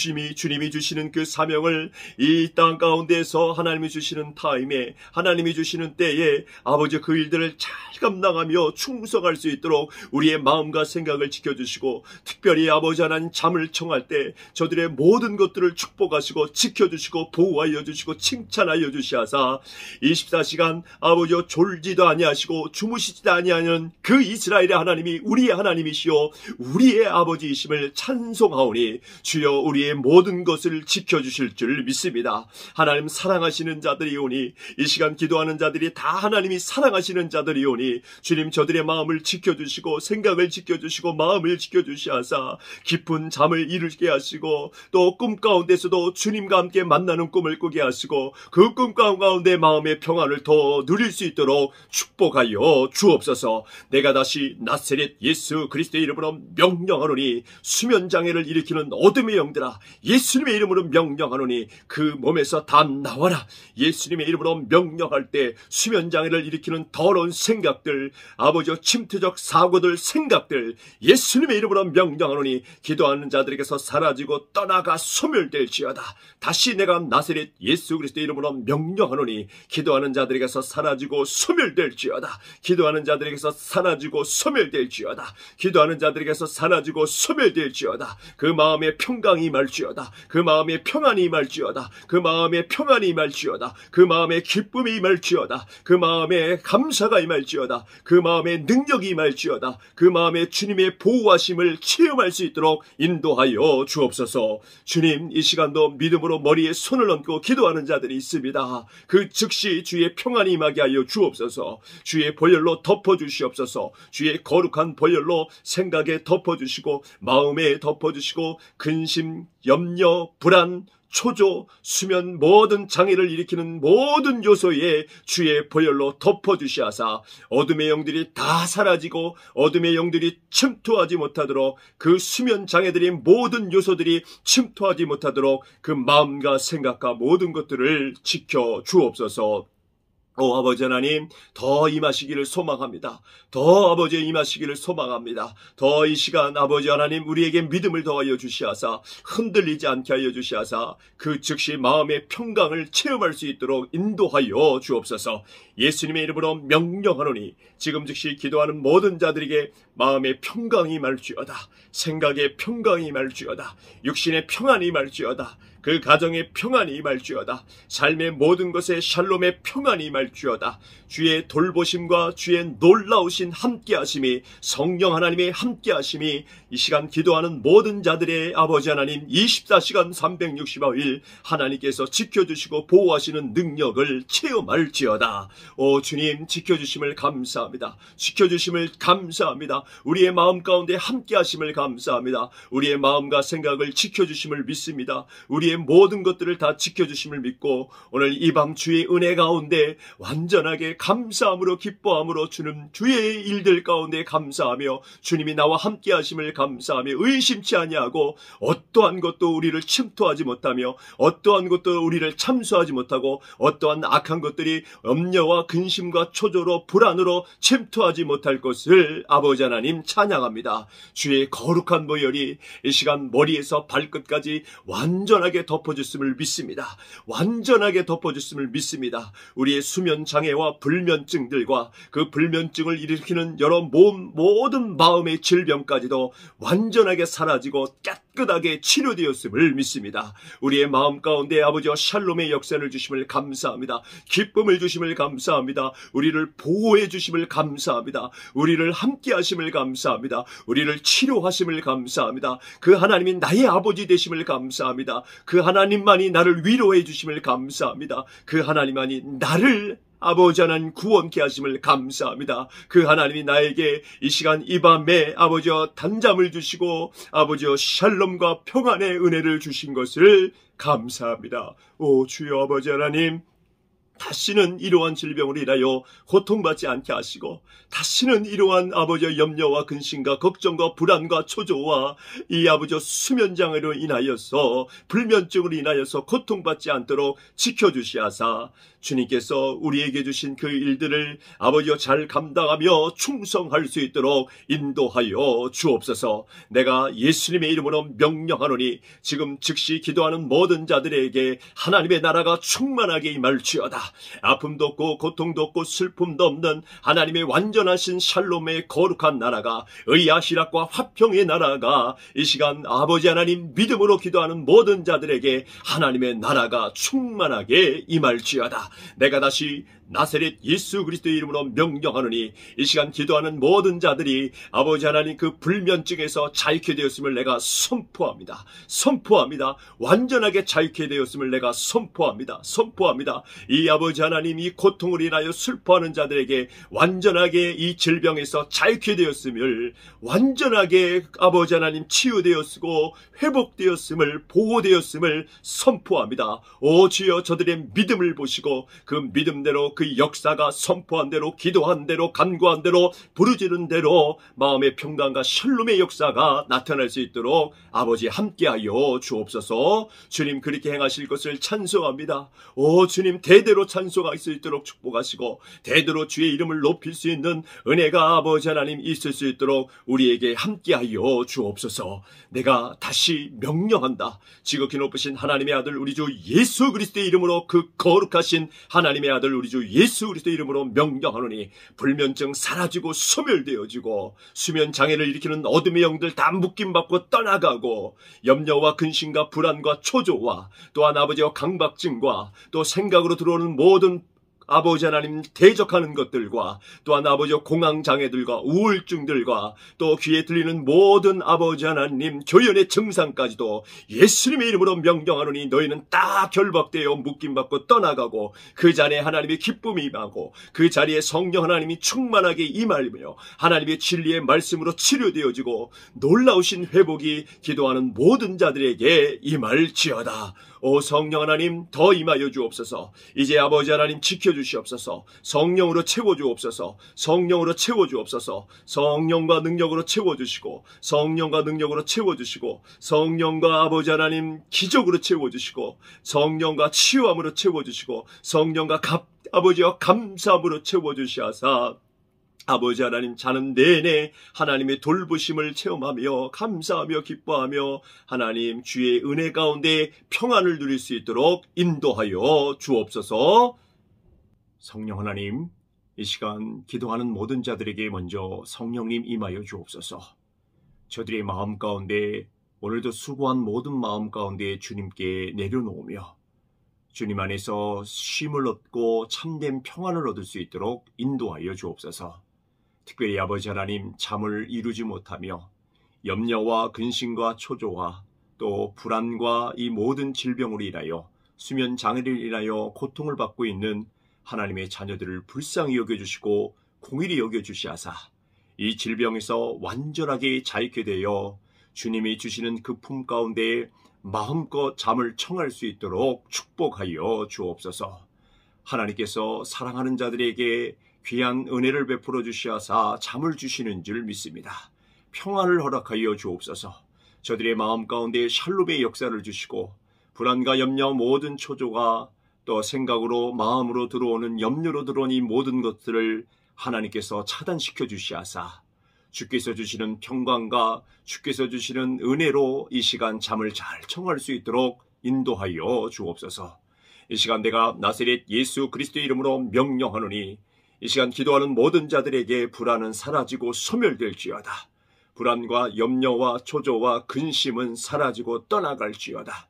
주님이 주시는 그 사명을 이 땅 가운데에서 하나님이 주시는 타임에, 하나님이 주시는 때에 아버지 그 일들을 잘 감당하며 충성할 수 있도록 우리의 마음과 생각을 지켜주시고, 특별히 아버지 하나님 잠을 청할 때 저들의 모든 것들을 축복하시고 지켜주시고 보호하여 주시고 칭찬하여 주시하사 24시간 아버지여 졸지도 아니하시고 주무시지도 아니하는 그 이스라엘의 하나님이 우리의 하나님이시요 우리의 아버지이심을 찬송하오니 주여 우리의 모든 것을 지켜주실 줄 믿습니다. 하나님 사랑하시는 자들이오니, 이 시간 기도하는 자들이 다 하나님이 사랑하시는 자들이오니 주님 저들의 마음을 지켜주시고 생각을 지켜주시고 마음을 지켜주시하사 깊은 잠을 이루게 하시고, 또 꿈 가운데서도 주님과 함께 만나는 꿈을 꾸게 하시고 그 꿈 가운데 마음의 평안을 더 누릴 수 있도록 축복하여 주옵소서. 내가 다시 나사렛 예수 그리스도의 이름으로 명령하노니 수면장애를 일으키는 어둠의 영들아, 예수님의 이름으로 명령하노니 그 몸에서 다 나와라. 예수님의 이름으로 명령할 때 수면장애를 일으키는 더러운 생각들, 아버지여 침투적 사고들, 생각들 예수님의 이름으로 명령하노니 기도하는 자들에게서 사라지고 떠나가 소멸될지어다. 다시 내가 나사렛 예수 그리스도의 이름으로 명령하노니 기도하는 자들에게서 사라지고 소멸될지어다. 기도하는 자들에게서 사라지고 소멸될지어다. 기도하는 자들에게서 사라지고 소멸될지어다. 그 마음의 평강이 임할지어다. 그 마음의 평안이 임할지어다. 그 마음의 평안이 임할지어다. 그 마음의 기쁨이 임할지어다. 그 마음의 감사가 임할지어다. 그 마음의 능력이 임할지어다. 그 마음의 주님의 보호하심을 체험할 수 있도록 인도하여 주옵소서. 주님, 이 시간도 믿음으로 머리에 손을 얹고 기도하는 자들이 있습니다. 그 즉시 주의 평안이 임하게 하여 주옵소서. 주의 보혈로 덮어주시옵소서. 주의 거룩한 보혈로 생각에 덮어주시고 마음에 덮어주시고 근심, 염려, 불안, 초조, 수면 모든 장애를 일으키는 모든 요소에 주의 보혈로 덮어주시하사 어둠의 영들이 다 사라지고 어둠의 영들이 침투하지 못하도록, 그 수면 장애들이 모든 요소들이 침투하지 못하도록 그 마음과 생각과 모든 것들을 지켜 주옵소서. 오 아버지 하나님, 더 임하시기를 소망합니다. 더 아버지 임하시기를 소망합니다. 더 이 시간 아버지 하나님 우리에게 믿음을 더하여 주시하사 흔들리지 않게 하여 주시하사 그 즉시 마음의 평강을 체험할 수 있도록 인도하여 주옵소서. 예수님의 이름으로 명령하노니 지금 즉시 기도하는 모든 자들에게 마음의 평강이 임할지어다. 생각의 평강이 임할지어다. 육신의 평안이 임할지어다. 그 가정의 평안이 임할지어다. 삶의 모든 것에 샬롬의 평안이 임할지어다. 주의 돌보심과 주의 놀라우신 함께하심이, 성령 하나님의 함께하심이 이 시간 기도하는 모든 자들의 아버지 하나님 24시간 365일 하나님께서 지켜주시고 보호하시는 능력을 체험할지어다. 오 주님, 지켜주심을 감사합니다. 지켜주심을 감사합니다. 우리의 마음 가운데 함께하심을 감사합니다. 우리의 마음과 생각을 지켜주심을 믿습니다. 우리의 모든 것들을 다 지켜주심을 믿고 오늘 이 밤 주의 은혜 가운데 완전하게 감사함으로 기뻐함으로 주는 주의 일들 가운데 감사하며 주님이 나와 함께 하심을 감사하며 의심치 아니하고 어떠한 것도 우리를 침투하지 못하며 어떠한 것도 우리를 참수하지 못하고 어떠한 악한 것들이 염려와 근심과 초조로 불안으로 침투하지 못할 것을 아버지 하나님 찬양합니다. 주의 거룩한 보혈이 이 시간 머리에서 발끝까지 완전하게 덮어줬음을 믿습니다. 완전하게 덮어줬음을 믿습니다. 우리의 수면 장애와 불면증들과 그 불면증을 일으키는 여러 모든 마음의 질병까지도 완전하게 사라지고 깨끗하게 치료되었음을 믿습니다. 우리의 마음 가운데 아버지와 샬롬의 역사를 주심을 감사합니다. 기쁨을 주심을 감사합니다. 우리를 보호해 주심을 감사합니다. 우리를 함께 하심을 감사합니다. 우리를 치료하심을 감사합니다. 그 하나님이 나의 아버지 되심을 감사합니다. 그 하나님만이 나를 위로해 주심을 감사합니다. 그 하나님만이 나를 아버지 하나님 구원케 하심을 감사합니다. 그 하나님이 나에게 이 시간 이 밤에 아버지여 단잠을 주시고 아버지여 샬롬과 평안의 은혜를 주신 것을 감사합니다. 오 주여 아버지 하나님, 다시는 이러한 질병으로 인하여 고통받지 않게 하시고, 다시는 이러한 아버지의 염려와 근심과 걱정과 불안과 초조와 이 아버지의 수면장애로 인하여서 불면증으로 인하여서 고통받지 않도록 지켜주시하사, 주님께서 우리에게 주신 그 일들을 아버지여 잘 감당하며 충성할 수 있도록 인도하여 주옵소서. 내가 예수님의 이름으로 명령하노니 지금 즉시 기도하는 모든 자들에게 하나님의 나라가 충만하게 임할지어다. 아픔도 없고 고통도 없고 슬픔도 없는 하나님의 완전하신 샬롬의 거룩한 나라가, 의아시락과 화평의 나라가 이 시간 아버지 하나님 믿음으로 기도하는 모든 자들에게 하나님의 나라가 충만하게 임할지어다. 내가 다시 나사렛 예수 그리스도의 이름으로 명령하노니 이 시간 기도하는 모든 자들이 아버지 하나님 그 불면증에서 자유케 되었음을 내가 선포합니다. 선포합니다. 완전하게 자유케 되었음을 내가 선포합니다. 선포합니다. 이 아버지 하나님 이 고통을 인하여 슬퍼하는 자들에게 완전하게 이 질병에서 자유케 되었음을, 완전하게 아버지 하나님 치유되었고 회복되었음을, 보호되었음을 선포합니다. 오 주여, 저들의 믿음을 보시고 그 믿음대로 그 역사가 선포한 대로, 기도한 대로, 간구한 대로, 부르짖은 대로 마음의 평강과 샬롬의 역사가 나타날 수 있도록 아버지 함께하여 주옵소서. 주님 그렇게 행하실 것을 찬송합니다. 오 주님, 대대로 찬송할 수 있도록 축복하시고 대대로 주의 이름을 높일 수 있는 은혜가 아버지 하나님 있을 수 있도록 우리에게 함께하여 주옵소서. 내가 다시 명령한다. 지극히 높으신 하나님의 아들 우리 주 예수 그리스도의 이름으로, 그 거룩하신 하나님의 아들 우리 주 예수 그리스도의 이름으로 명령하노니 불면증 사라지고 소멸되어지고, 수면 장애를 일으키는 어둠의 영들 다 묶임받고 떠나가고, 염려와 근심과 불안과 초조와 또한 아버지와 강박증과 또 생각으로 들어오는 모든 아버지 하나님 대적하는 것들과 또한 아버지의 공황장애들과 우울증들과 또 귀에 들리는 모든 아버지 하나님 교연의 증상까지도 예수님의 이름으로 명령하노니 너희는 다 결박되어 묶임받고 떠나가고, 그 자리에 하나님의 기쁨이 임하고 그 자리에 성령 하나님이 충만하게 임하며 하나님의 진리의 말씀으로 치료되어지고 놀라우신 회복이 기도하는 모든 자들에게 임할지어다. 오 성령 하나님 더 임하여 주옵소서. 이제 아버지 하나님 지켜주시옵소서. 성령으로 채워주옵소서. 성령으로 채워주옵소서. 성령과 능력으로 채워주시고, 성령과 능력으로 채워주시고, 성령과 아버지 하나님 기적으로 채워주시고, 성령과 치유함으로 채워주시고, 성령과 아버지와 감사함으로 채워주시하사 아버지 하나님 자는 내내 하나님의 돌보심을 체험하며 감사하며 기뻐하며 하나님 주의 은혜 가운데 평안을 누릴 수 있도록 인도하여 주옵소서. 성령 하나님, 이 시간 기도하는 모든 자들에게 먼저 성령님 임하여 주옵소서. 저들의 마음 가운데 오늘도 수고한 모든 마음 가운데 주님께 내려놓으며 주님 안에서 쉼을 얻고 참된 평안을 얻을 수 있도록 인도하여 주옵소서. 특별히 아버지 하나님 잠을 이루지 못하며 염려와 근심과 초조와 또 불안과 이 모든 질병으로 인하여 수면 장애를 인하여 고통을 받고 있는 하나님의 자녀들을 불쌍히 여겨주시고 공의히 여겨주시하사 이 질병에서 완전하게 자유케 되어 주님이 주시는 그 품 가운데 마음껏 잠을 청할 수 있도록 축복하여 주옵소서. 하나님께서 사랑하는 자들에게 귀한 은혜를 베풀어 주시하사 잠을 주시는 줄 믿습니다. 평안을 허락하여 주옵소서. 저들의 마음 가운데 샬롬의 역사를 주시고 불안과 염려 모든 초조가 또 생각으로 마음으로 들어오는 염려로 들어온 이 모든 것들을 하나님께서 차단시켜 주시하사 주께서 주시는 평강과 주께서 주시는 은혜로 이 시간 잠을 잘 청할 수 있도록 인도하여 주옵소서. 이 시간 내가 나사렛 예수 그리스도의 이름으로 명령하노니 이 시간 기도하는 모든 자들에게 불안은 사라지고 소멸될지어다. 불안과 염려와 초조와 근심은 사라지고 떠나갈지어다.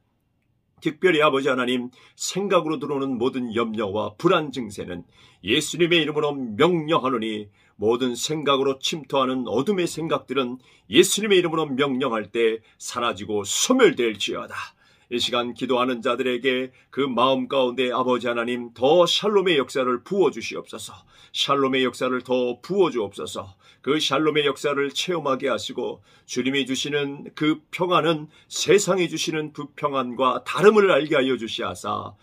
특별히 아버지 하나님 생각으로 들어오는 모든 염려와 불안 증세는 예수님의 이름으로 명령하노니 모든 생각으로 침투하는 어둠의 생각들은 예수님의 이름으로 명령할 때 사라지고 소멸될지어다. 이 시간 기도하는 자들에게 그 마음 가운데 아버지 하나님 더 샬롬의 역사를 부어주시옵소서. 샬롬의 역사를 더 부어주옵소서. 그 샬롬의 역사를 체험하게 하시고 주님이 주시는 그 평안은 세상이 주시는 불평안과 다름을 알게 하여 주시하사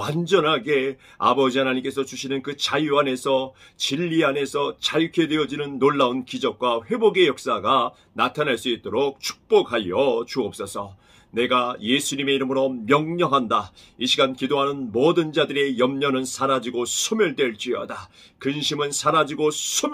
완전하게 아버지 하나님께서 주시는 그 자유 안에서 진리 안에서 자유케 되어지는 놀라운 기적과 회복의 역사가 나타날 수 있도록 축복하여 주옵소서. 내가 예수님의 이름으로 명령한다. 이 시간 기도하는 모든 자들의 염려는 사라지고 소멸될지어다. 근심은 사라지고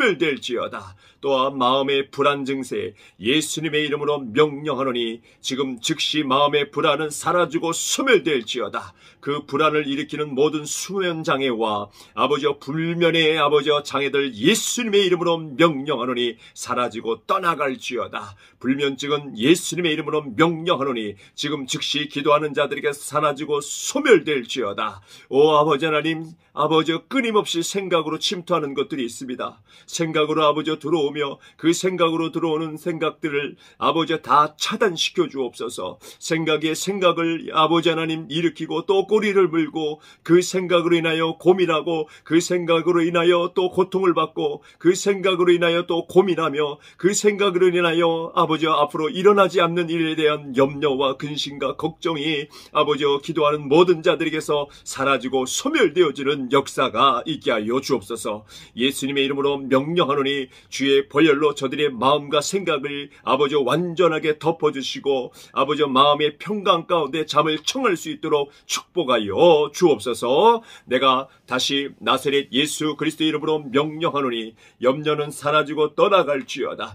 소멸될지어다. 또한 마음의 불안 증세 예수님의 이름으로 명령하노니 지금 즉시 마음의 불안은 사라지고 소멸될지어다. 그 불안을 일으키는 모든 수면 장애와 아버지와 불면의 아버지와 장애들 예수님의 이름으로 명령하노니 사라지고 떠나갈지어다. 불면증은 예수님의 이름으로 명령하노니 지금 즉시 기도하는 자들에게 사라지고 소멸될지어다. 오 아버지 하나님, 아버지 끊임없이 생각으로 침투하는 것들이 있습니다. 생각으로 아버지 들어오며 그 생각으로 들어오는 생각들을 아버지 다 차단시켜 주옵소서. 생각에 생각을 아버지 하나님 일으키고 또 꼬리를 물고 그 생각으로 인하여 고민하고 그 생각으로 인하여 또 고통을 받고 그 생각으로 인하여 또 고민하며 그 생각으로 인하여 아버지 앞으로 일어나지 않는 일에 대한 염려와 근심과 걱정이 아버지 기도하는 모든 자들에게서 사라지고 소멸되어지는 역사가 있게 하여 주옵소서. 예수님의 이름으로 명령하노니 주의 보혈로 저들의 마음과 생각을 아버지 완전하게 덮어주시고 아버지 마음의 평강 가운데 잠을 청할 수 있도록 축복하여 주옵소서. 내가 다시 나사렛 예수 그리스도 이름으로 명령하노니 염려는 사라지고 떠나갈지어다.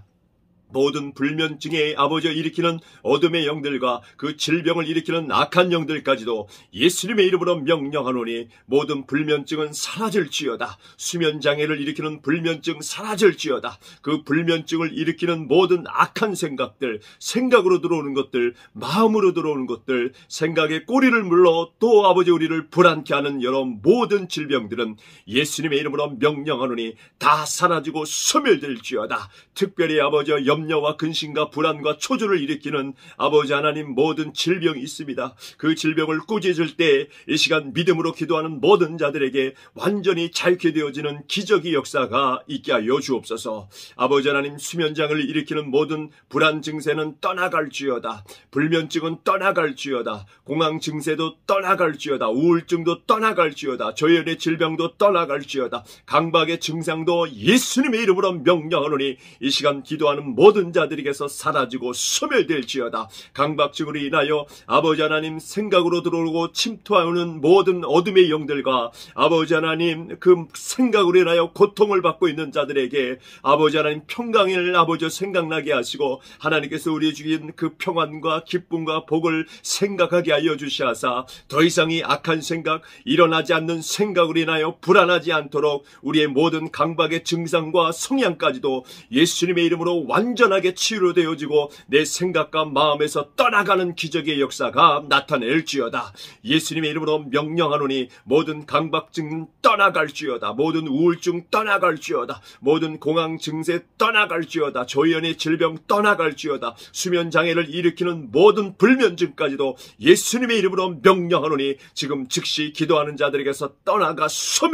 모든 불면증에 아버지가 일으키는 어둠의 영들과 그 질병을 일으키는 악한 영들까지도 예수님의 이름으로 명령하노니 모든 불면증은 사라질지어다. 수면장애를 일으키는 불면증 사라질지어다. 그 불면증을 일으키는 모든 악한 생각들, 생각으로 들어오는 것들, 마음으로 들어오는 것들, 생각에 꼬리를 물러 또 아버지 우리를 불안케 하는 여러 모든 질병들은 예수님의 이름으로 명령하노니 다 사라지고 소멸될지어다. 특별히 아버지 염려와 근심과 불안과 초조를 일으키는 아버지 하나님 모든 질병이 있습니다. 그 질병을 꾸짖을 때 이 시간 믿음으로 기도하는 모든 자들에게 완전히 자유케 되어지는 기적의 역사가 있게 하여 주옵소서. 아버지 하나님 수면장을 일으키는 모든 불안 증세는 떠나갈지어다. 불면증은 떠나갈지어다. 공황 증세도 떠나갈지어다. 우울증도 떠나갈지어다. 저혈의 질병도 떠나갈지어다. 강박의 증상도 예수님의 이름으로 명령하노니 이 시간 기도하는 모든 자들에게서 사라지고 소멸될지어다. 강박증으로 인하여 아버지 하나님 생각으로 들어오고 침투하는 모든 어둠의 영들과 아버지 하나님 그 생각으로 인하여 고통을 받고 있는 자들에게 아버지 하나님 평강을 아버지 생각나게 하시고 하나님께서 우리 주신 그 평안과 기쁨과 복을 생각하게 하여 주시하사 더 이상의 악한 생각, 일어나지 않는 생각으로 인하여 불안하지 않도록 우리의 모든 강박의 증상과 성향까지도 예수님의 이름으로 완전하게 치유되어지고 내 생각과 마음에서 떠나가는 기적의 역사가 나타낼지어다. 예수님의 이름으로 명령하노니 모든 강박증 떠나갈지어다. 모든 우울증 떠나갈지어다. 모든 공황 증세 떠나갈지어다. 조현의 질병 떠나갈지어다. 수면 장애를 일으키는 모든 불면증까지도 예수님의 이름으로 명령하노니 지금 즉시 기도하는 자들에게서 떠나가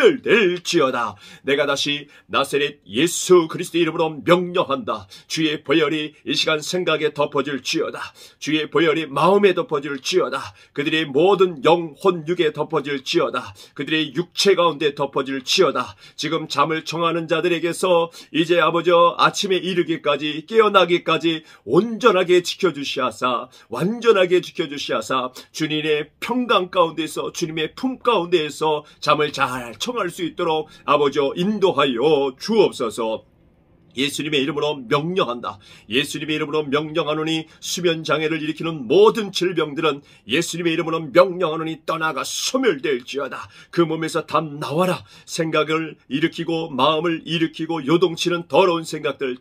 소멸될지어다. 내가 다시 나사렛 예수 그리스도 이름으로 명령한다. 주의 보혈이 이 시간 생각에 덮어질지어다. 주의 보혈이 마음에 덮어질지어다. 그들의 모든 영혼 육에 덮어질지어다. 그들의 육체 가운데 덮어질지어다. 지금 잠을 청하는 자들에게서 이제 아버지 아침에 이르기까지 깨어나기까지 온전하게 지켜주시하사 완전하게 지켜주시하사 주님의 평강 가운데서 주님의 품 가운데에서 잠을 잘 청할 수 있도록 아버지 인도하여 주옵소서. 예수님의 이름으로 명령한다. 예수님의 이름으로 명령하노니 수면장애를 일으키는 모든 질병들은 예수님의 이름으로 명령하노니 떠나가 소멸될지어다. 그 몸에서 다 나와라. 생각을 일으키고 마음을 일으키고 요동치는 더러운 생각들,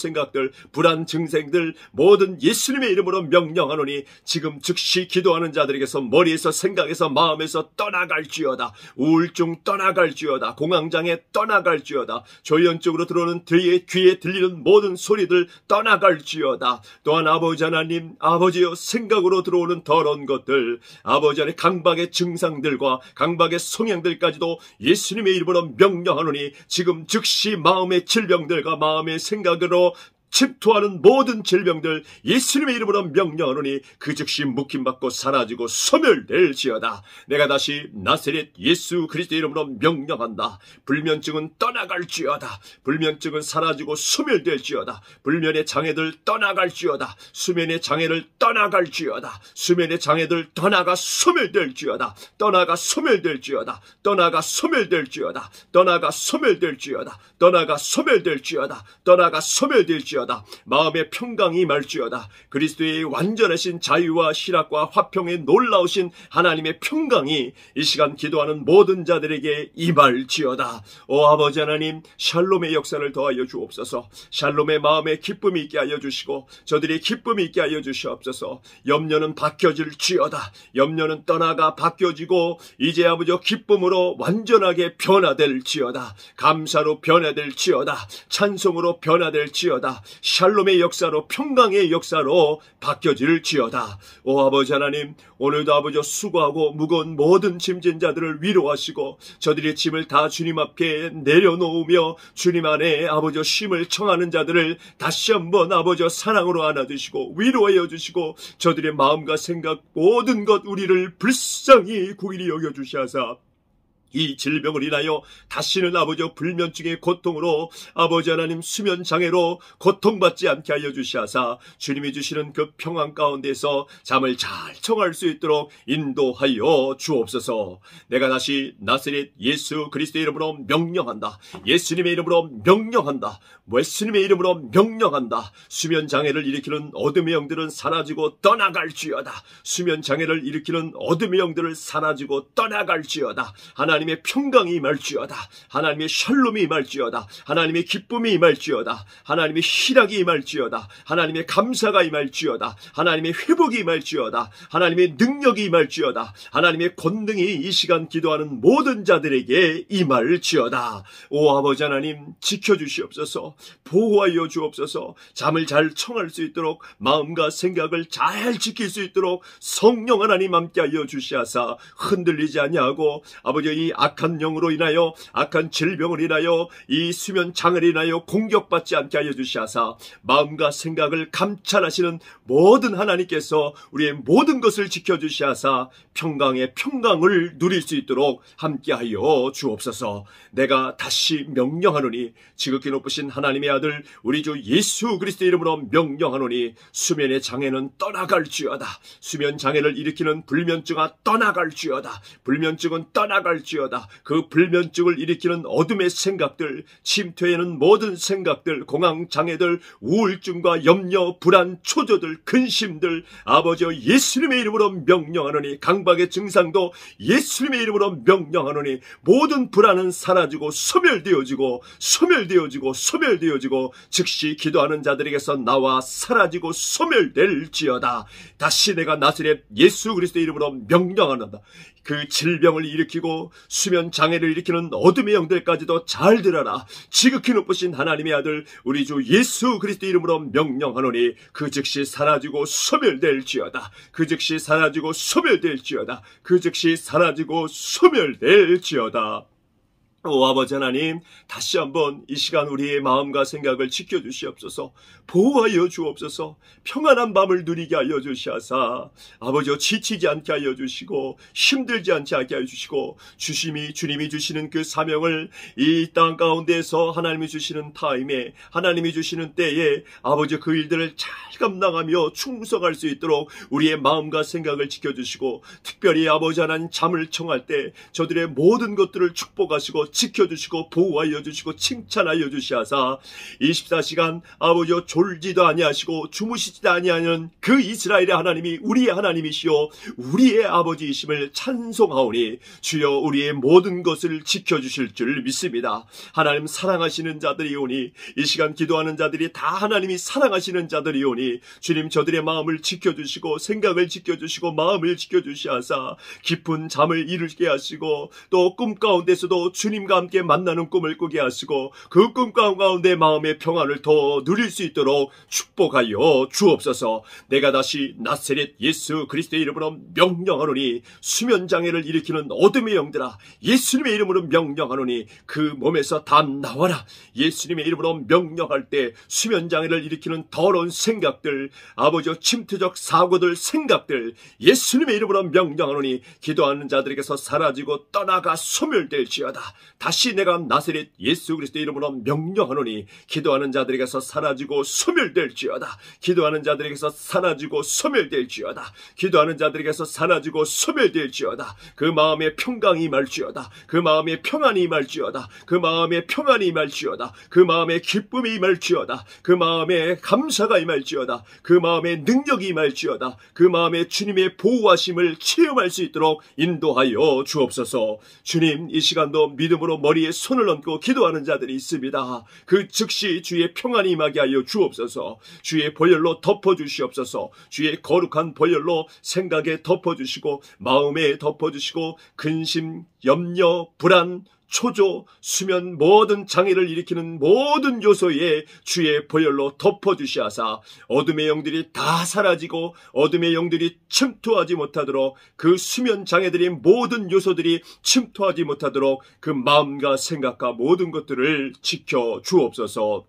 불안 증상들 모든 예수님의 이름으로 명령하노니 지금 즉시 기도하는 자들에게서 머리에서 생각에서 마음에서 떠나갈지어다. 우울증 떠나갈지어다. 공황장애 떠나갈지어다. 조현적으로 들어오는 들의 귀에 들리는 모든 소리들 떠나갈지어다. 또한 아버지 하나님, 아버지여, 생각으로 들어오는 더러운 것들, 아버지 하나님, 강박의 증상들과 강박의 성향들까지도 예수님의 이름으로 명령하노니 지금 즉시 마음의 질병들과 마음의 생각으로 침투하는 모든 질병들 예수님의 이름으로 명령하노니 그 즉시 묶임받고 사라지고 소멸될지어다. 내가 다시 나사렛 예수 그리스도의 이름으로 명령한다. 불면증은 떠나갈지어다. 불면증은 사라지고 소멸될지어다. 불면의 장애들 떠나갈지어다. 수면의 장애를 떠나갈지어다. 수면의 장애들 떠나가 소멸될지어다. 떠나가 소멸될지어다. 떠나가 소멸될지어다. 떠나가 소멸될지어다. 떠나가 소멸될지어다. 떠나가 소멸될지어다. 마음의 평강이 임할지어다. 그리스도의 완전하신 자유와 희락과 화평의 놀라우신 하나님의 평강이 이 시간 기도하는 모든 자들에게 임할지어다. 오 아버지 하나님, 샬롬의 역사를 더하여 주옵소서. 샬롬의 마음에 기쁨이 있게 하여 주시고 저들이 기쁨이 있게 하여 주시옵소서. 염려는 바뀌어질지어다. 염려는 떠나가 바뀌어지고 이제 아버지 기쁨으로 완전하게 변화될지어다. 감사로 변화될지어다. 찬송으로 변화될지어다. 샬롬의 역사로, 평강의 역사로 바뀌어질지어다. 오 아버지 하나님, 오늘도 아버지 수고하고 무거운 모든 짐진 자들을 위로하시고 저들의 짐을 다 주님 앞에 내려놓으며 주님 안에 아버지 쉼을 청하는 자들을 다시 한번 아버지 사랑으로 안아주시고 위로하여 주시고 저들의 마음과 생각 모든 것 우리를 불쌍히 긍휼히 여겨주시하사 이 질병을 인하여 다시는 아버지 불면증의 고통으로 아버지 하나님 수면 장애로 고통받지 않게 하여 주시하사 주님이 주시는 그 평안 가운데서 잠을 잘 청할 수 있도록 인도하여 주옵소서. 내가 다시 나사렛 예수 그리스도의 이름으로 명령한다. 예수님의 이름으로 명령한다. 예수님의 이름으로 명령한다. 수면 장애를 일으키는 어둠의 영들은 사라지고 떠나갈지어다. 수면 장애를 일으키는 어둠의 영들을 사라지고 떠나갈지어다. 하나님의 평강이 임할지어다. 하나님의 샬롬이 임할지어다. 하나님의 기쁨이 임할지어다. 하나님의 희락이 임할지어다. 하나님의 감사가 임할지어다. 하나님의 회복이 임할지어다. 하나님의 능력이 임할지어다. 하나님의 권능이 이 시간 기도하는 모든 자들에게 임할지어다. 오 아버지 하나님, 지켜주시옵소서. 보호하여 주옵소서. 잠을 잘 청할 수 있도록 마음과 생각을 잘 지킬 수 있도록 성령 하나님 함께하여 주시하사 흔들리지 아니하고 아버지 이 악한 영으로 인하여 악한 질병을 인하여 이 수면 장애를 인하여 공격받지 않게 하여 주시하사 마음과 생각을 감찰하시는 모든 하나님께서 우리의 모든 것을 지켜주시하사 평강의 평강을 누릴 수 있도록 함께하여 주옵소서. 내가 다시 명령하노니 지극히 높으신 하나님의 아들 우리 주 예수 그리스도의 이름으로 명령하노니 수면의 장애는 떠나갈지어다. 수면 장애를 일으키는 불면증아 떠나갈지어다. 불면증은 떠나갈지어다. 그 불면증을 일으키는 어둠의 생각들, 침투에는 모든 생각들, 공황 장애들, 우울증과 염려, 불안, 초조들, 근심들 아버지여 예수님의 이름으로 명령하노니 강박의 증상도 예수님의 이름으로 명령하노니 모든 불안은 사라지고 소멸되어지고 즉시 기도하는 자들에게서 나와 사라지고 소멸될지어다. 다시 내가 나사렛 예수 그리스도의 이름으로 명령하노다. 그 질병을 일으키고 수면 장애를 일으키는 어둠의 영들까지도 잘 들어라. 지극히 높으신 하나님의 아들 우리 주 예수 그리스도 이름으로 명령하노니 그 즉시 사라지고 소멸될지어다. 그 즉시 사라지고 소멸될지어다. 그 즉시 사라지고 소멸될지어다. 오 아버지 하나님, 다시 한번 이 시간 우리의 마음과 생각을 지켜주시옵소서. 보호하여 주옵소서. 평안한 밤을 누리게 하여 주시하사 아버지여 지치지 않게 하여 주시고 힘들지 않게 하게 하여 주시고 주님이 주시는 그 사명을 이 땅 가운데에서 하나님이 주시는 타임에 하나님이 주시는 때에 아버지 그 일들을 잘 감당하며 충성할 수 있도록 우리의 마음과 생각을 지켜주시고 특별히 아버지 하나님 잠을 청할 때 저들의 모든 것들을 축복하시고 지켜주시고 보호하여 주시고 칭찬하여 주시하사 24시간 아버지여 졸지도 아니하시고 주무시지도 아니하는 그 이스라엘의 하나님이 우리의 하나님이시오 우리의 아버지이심을 찬송하오니 주여 우리의 모든 것을 지켜주실 줄 믿습니다. 하나님 사랑하시는 자들이오니 이 시간 기도하는 자들이 다 하나님이 사랑하시는 자들이오니 주님 저들의 마음을 지켜주시고 생각을 지켜주시고 마음을 지켜주시하사 깊은 잠을 이루게 하시고 또 꿈 가운데서도 주님 주님과 함께 만나는 꿈을 꾸게 하시고 그 꿈 가운데 마음의 평안을 더 누릴 수 있도록 축복하여 주옵소서. 내가 다시 나사렛 예수 그리스도의 이름으로 명령하노니 수면장애를 일으키는 어둠의 영들아, 예수님의 이름으로 명령하노니 그 몸에서 다 나와라. 예수님의 이름으로 명령할 때 수면장애를 일으키는 더러운 생각들, 아버지 침투적 사고들, 생각들 예수님의 이름으로 명령하노니 기도하는 자들에게서 사라지고 떠나가 소멸될지어다. 다시 내가 나사렛 예수 그리스도의 이름으로 명령하노니 기도하는 자들에게서 사라지고 소멸될지어다. 기도하는 자들에게서 사라지고 소멸될지어다. 기도하는 자들에게서 사라지고 소멸될지어다. 그 마음의 평강이 임할지어다. 그 마음의 평안이 임할지어다. 그 마음의 평안이 임할지어다. 그 마음의 기쁨이 임할지어다. 그 마음의 감사가 임할지어다. 그 마음의 능력이 임할지어다. 그 마음의 주님의 보호하심을 체험할 수 있도록 인도하여 주옵소서. 주님, 이 시간도 믿음으로 머리에 손을 얹고 기도하는 자들이 있습니다. 그 즉시 주의 평안이 임하게 하여 주옵소서. 주의 보혈로 덮어주시옵소서. 주의 거룩한 보혈로 생각에 덮어주시고 마음에 덮어주시고 근심, 염려, 불안, 초조, 수면 모든 장애를 일으키는 모든 요소에 주의 보혈로 덮어주시하사 어둠의 영들이 다 사라지고 어둠의 영들이 침투하지 못하도록, 그 수면 장애들이 모든 요소들이 침투하지 못하도록 그 마음과 생각과 모든 것들을 지켜 주옵소서.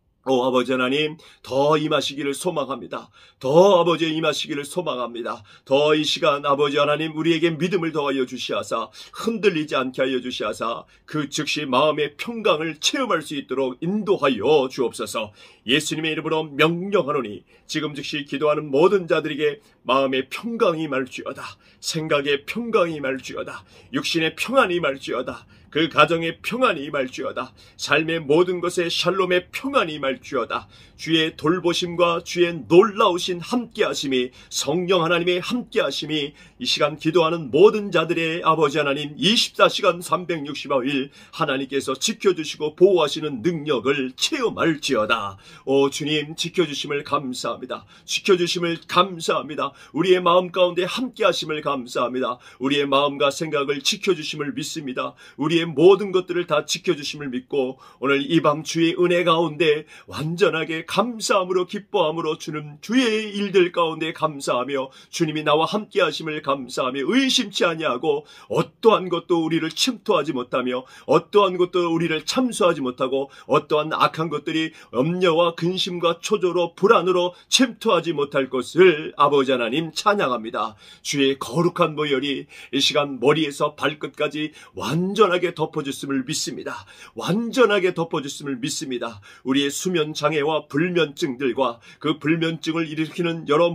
아버지 하나님, 더 임하시기를 소망합니다. 더 아버지 임하시기를 소망합니다. 더 이 시간 아버지 하나님 우리에게 믿음을 더하여 주시하사 흔들리지 않게 하여 주시하사 그 즉시 마음의 평강을 체험할 수 있도록 인도하여 주옵소서. 예수님의 이름으로 명령하노니 지금 즉시 기도하는 모든 자들에게 마음의 평강이 임할지어다. 생각의 평강이 임할지어다. 육신의 평안이 임할지어다. 그 가정의 평안이 임할지어다. 삶의 모든 것에 샬롬의 평안이 임할지어다. 주의 돌보심과 주의 놀라우신 함께하심이, 성령 하나님의 함께하심이 이 시간 기도하는 모든 자들의 아버지 하나님 24시간 365일 하나님께서 지켜주시고 보호하시는 능력을 체험할지어다. 오 주님, 지켜주심을 감사합니다. 지켜주심을 감사합니다. 우리의 마음 가운데 함께하심을 감사합니다. 우리의 마음과 생각을 지켜주심을 믿습니다. 우리의 모든 것들을 다 지켜주심을 믿고 오늘 이 밤 주의 은혜 가운데 완전하게 감사함으로 기뻐함으로 주는 주의 일들 가운데 감사하며 주님이 나와 함께 하심을 감사하며 의심치 아니하고 어떠한 것도 우리를 침투하지 못하며 어떠한 것도 우리를 참수하지 못하고 어떠한 악한 것들이 염려와 근심과 초조로 불안으로 침투하지 못할 것을 아버지 하나님 찬양합니다. 주의 거룩한 보혈이 이 시간 머리에서 발끝까지 완전하게 덮어줬음을 믿습니다. 완전하게 덮어줬음을 믿습니다. 우리의 수면 장애와 불면증들과 그 불면증을 일으키는 여러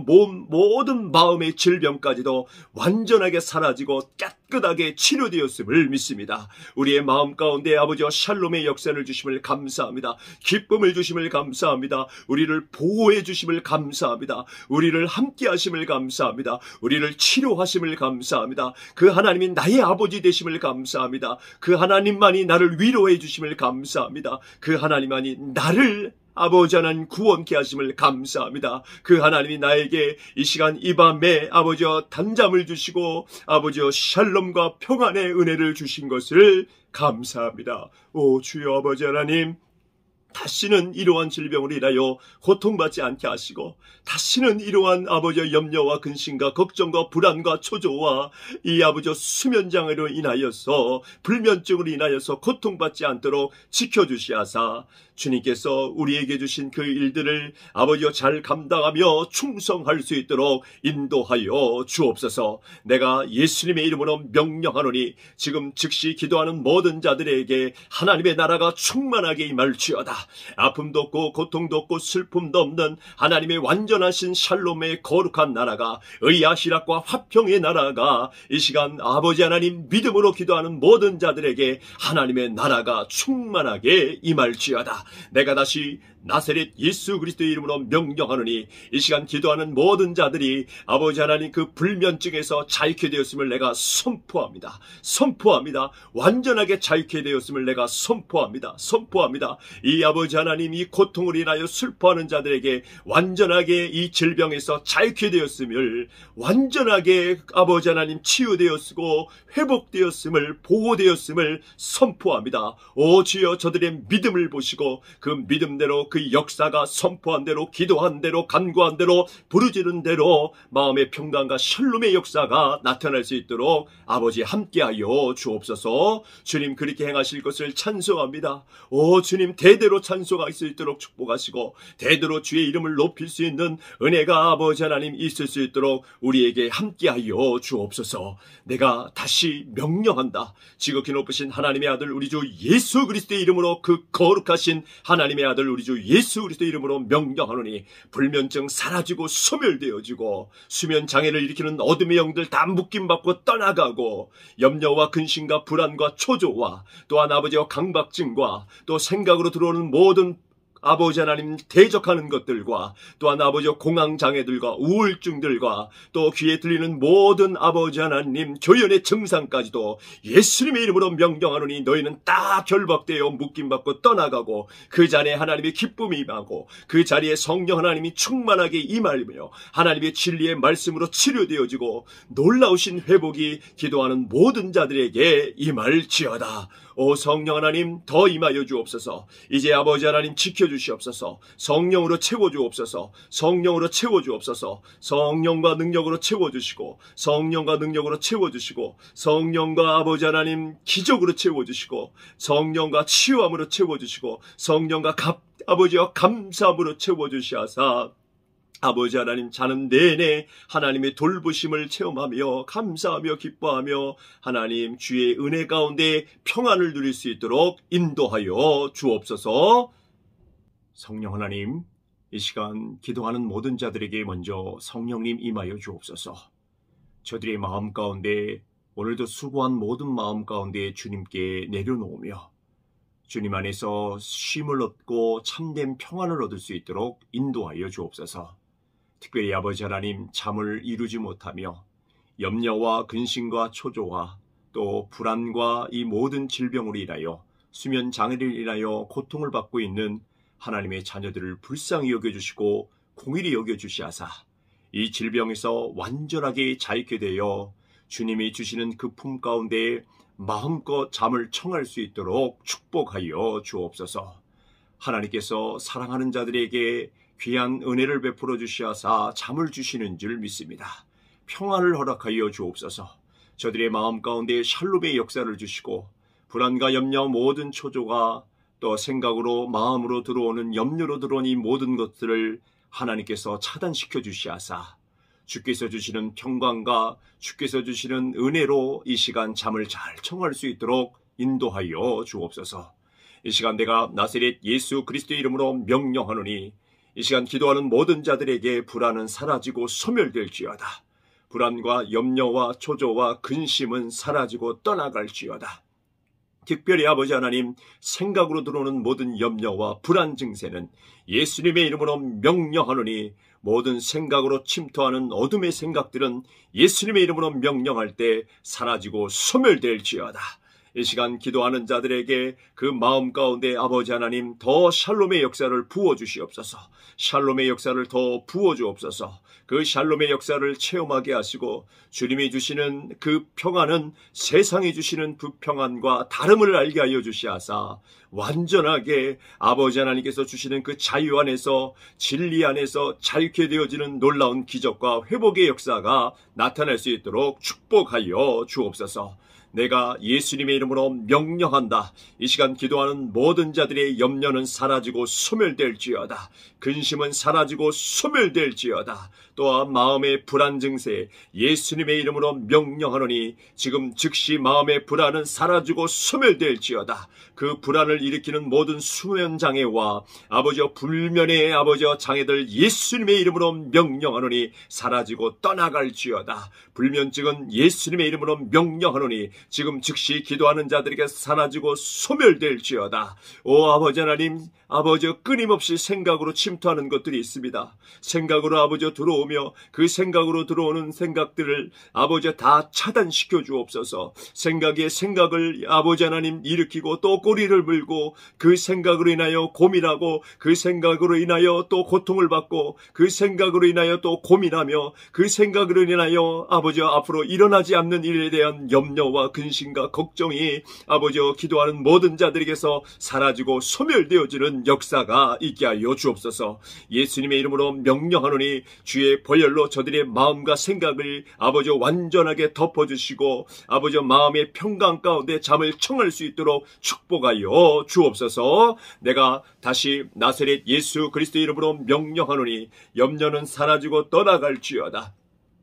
모든 마음의 질병까지도 완전하게 사라지고 깨끗하게 치료되었음을 믿습니다. 우리의 마음 가운데 아버지와 샬롬의 역사를 주심을 감사합니다. 기쁨을 주심을 감사합니다. 우리를 보호해 주심을 감사합니다. 우리를 함께 하심을 감사합니다. 우리를 치료하심을 감사합니다. 그 하나님이 나의 아버지 되심을 감사합니다. 그 하나님만이 나를 위로해 주심을 감사합니다. 그 하나님만이 나를 아버지 하나님 구원케 하심을 감사합니다. 그 하나님이 나에게 이 시간 이 밤에 아버지와 단잠을 주시고 아버지와 샬롬과 평안의 은혜를 주신 것을 감사합니다. 오 주여 아버지 하나님, 다시는 이러한 질병으로 인하여 고통받지 않게 하시고 다시는 이러한 아버지의 염려와 근심과 걱정과 불안과 초조와 이 아버지의 수면장애로 인하여서 불면증으로 인하여서 고통받지 않도록 지켜주시하사 주님께서 우리에게 주신 그 일들을 아버지여 잘 감당하며 충성할 수 있도록 인도하여 주옵소서. 내가 예수님의 이름으로 명령하노니 지금 즉시 기도하는 모든 자들에게 하나님의 나라가 충만하게 임할지어다. 아픔도 없고 고통도 없고 슬픔도 없는 하나님의 완전하신 샬롬의 거룩한 나라가, 의아시락과 화평의 나라가 이 시간 아버지 하나님 믿음으로 기도하는 모든 자들에게 하나님의 나라가 충만하게 임할지어다. 내가 다시 나사렛 예수 그리스도의 이름으로 명령하노니 이 시간 기도하는 모든 자들이 아버지 하나님 그 불면증에서 자유케 되었음을 내가 선포합니다. 선포합니다. 완전하게 자유케 되었음을 내가 선포합니다. 선포합니다. 이 아버지 하나님 이 고통을 인하여 슬퍼하는 자들에게 완전하게 이 질병에서 자유케 되었음을, 완전하게 아버지 하나님 치유되었고 회복되었음을, 보호되었음을 선포합니다. 오 주여, 저들의 믿음을 보시고 그 믿음대로, 그 역사가 선포한 대로, 기도한 대로, 간구한 대로, 부르짖은 대로 마음의 평강과 샬롬의 역사가 나타날 수 있도록 아버지 함께하여 주옵소서. 주님 그렇게 행하실 것을 찬송합니다. 오 주님, 대대로 찬송할 수 있도록 축복하시고 대대로 주의 이름을 높일 수 있는 은혜가 아버지 하나님 있을 수 있도록 우리에게 함께하여 주옵소서. 내가 다시 명령한다. 지극히 높으신 하나님의 아들 우리 주 예수 그리스도의 이름으로, 그 거룩하신 하나님의 아들 우리 주 예수 그리스도의 이름으로 명령하노니 불면증 사라지고 소멸되어지고, 수면 장애를 일으키는 어둠의 영들 다 묶임받고 떠나가고, 염려와 근심과 불안과 초조와 또한 아버지와 강박증과 또 생각으로 들어오는 모든 아버지 하나님 대적하는 것들과 또한 아버지 공황장애들과 우울증들과 또 귀에 들리는 모든 아버지 하나님 교연의 증상까지도 예수님의 이름으로 명령하노니 너희는 다 결박되어 묶임받고 떠나가고 그 자리에 하나님의 기쁨이 임하고 그 자리에 성령 하나님이 충만하게 임하며 하나님의 진리의 말씀으로 치료되어지고 놀라우신 회복이 기도하는 모든 자들에게 임할지어다. 오 성령 하나님 더 임하여 주옵소서. 이제 아버지 하나님 지켜주시옵소서. 성령으로 채워주옵소서. 성령으로 채워주옵소서. 성령과 능력으로 채워주시고, 성령과 능력으로 채워주시고, 성령과 아버지 하나님 기적으로 채워주시고, 성령과 치유함으로 채워주시고, 성령과 아버지와 감사함으로 채워주시하사 아버지 하나님 자는 내내 하나님의 돌보심을 체험하며 감사하며 기뻐하며 하나님 주의 은혜 가운데 평안을 누릴 수 있도록 인도하여 주옵소서. 성령 하나님, 이 시간 기도하는 모든 자들에게 먼저 성령님 임하여 주옵소서. 저들의 마음 가운데 오늘도 수고한 모든 마음 가운데 주님께 내려놓으며 주님 안에서 쉼을 얻고 참된 평안을 얻을 수 있도록 인도하여 주옵소서. 특별히 아버지 하나님 잠을 이루지 못하며 염려와 근심과 초조와 또 불안과 이 모든 질병으로 인하여 수면 장애를 인하여 고통을 받고 있는 하나님의 자녀들을 불쌍히 여겨주시고 공의히 여겨주시하사 이 질병에서 완전하게 자유케 되어 주님이 주시는 그 품 가운데 마음껏 잠을 청할 수 있도록 축복하여 주옵소서. 하나님께서 사랑하는 자들에게 귀한 은혜를 베풀어 주시하사 잠을 주시는 줄 믿습니다. 평안을 허락하여 주옵소서. 저들의 마음 가운데 샬롬의 역사를 주시고 불안과 염려 모든 초조가 또 생각으로 마음으로 들어오는 염려로 들어오는 이 모든 것들을 하나님께서 차단시켜 주시하사 주께서 주시는 평강과 주께서 주시는 은혜로 이 시간 잠을 잘 청할 수 있도록 인도하여 주옵소서. 이 시간 내가 나사렛 예수 그리스도의 이름으로 명령하노니 이 시간 기도하는 모든 자들에게 불안은 사라지고 소멸될지어다. 불안과 염려와 초조와 근심은 사라지고 떠나갈지어다. 특별히 아버지 하나님 생각으로 들어오는 모든 염려와 불안 증세는 예수님의 이름으로 명령하노니 모든 생각으로 침투하는 어둠의 생각들은 예수님의 이름으로 명령할 때 사라지고 소멸될지어다. 이 시간 기도하는 자들에게 그 마음 가운데 아버지 하나님 더 샬롬의 역사를 부어주시옵소서. 샬롬의 역사를 더 부어주옵소서. 그 샬롬의 역사를 체험하게 하시고 주님이 주시는 그 평안은 세상이 주시는 그 평안과 다름을 알게 하여 주시하사 완전하게 아버지 하나님께서 주시는 그 자유 안에서 진리 안에서 자유케 되어지는 놀라운 기적과 회복의 역사가 나타날 수 있도록 축복하여 주옵소서. 내가 예수님의 이름으로 명령한다. 이 시간 기도하는 모든 자들의 염려는 사라지고 소멸될지어다. 근심은 사라지고 소멸될지어다. 또한 마음의 불안 증세 예수님의 이름으로 명령하노니 지금 즉시 마음의 불안은 사라지고 소멸될지어다. 그 불안을 일으키는 모든 수면 장애와 아버지와 불면의 아버지와 장애들 예수님의 이름으로 명령하노니 사라지고 떠나갈지어다. 불면증은 예수님의 이름으로 명령하노니 지금 즉시 기도하는 자들에게 사라지고 소멸될지어다. 오 아버지 하나님 아버지 끊임없이 생각으로 침투하는 것들이 있습니다. 생각으로 아버지 들어오며 그 생각으로 들어오는 생각들을 아버지 다 차단시켜 주옵소서. 생각에 생각을 아버지 하나님 일으키고 또 꼬리를 물고 그 생각으로 인하여 고민하고 그 생각으로 인하여 또 고통을 받고 그 생각으로 인하여 또 고민하며 그 생각으로 인하여 아버지 앞으로 일어나지 않는 일에 대한 염려와 근심과 걱정이 아버지 기도하는 모든 자들에게서 사라지고 소멸되어지는 역사가 있게 하여 주옵소서. 예수님의 이름으로 명령하노니 주의 보혈로 저들의 마음과 생각을 아버지 완전하게 덮어주시고 아버지 마음의 평강 가운데 잠을 청할 수 있도록 축복하여 주옵소서. 내가 다시 나사렛 예수 그리스도의 이름으로 명령하노니 염려는 사라지고 떠나갈지어다.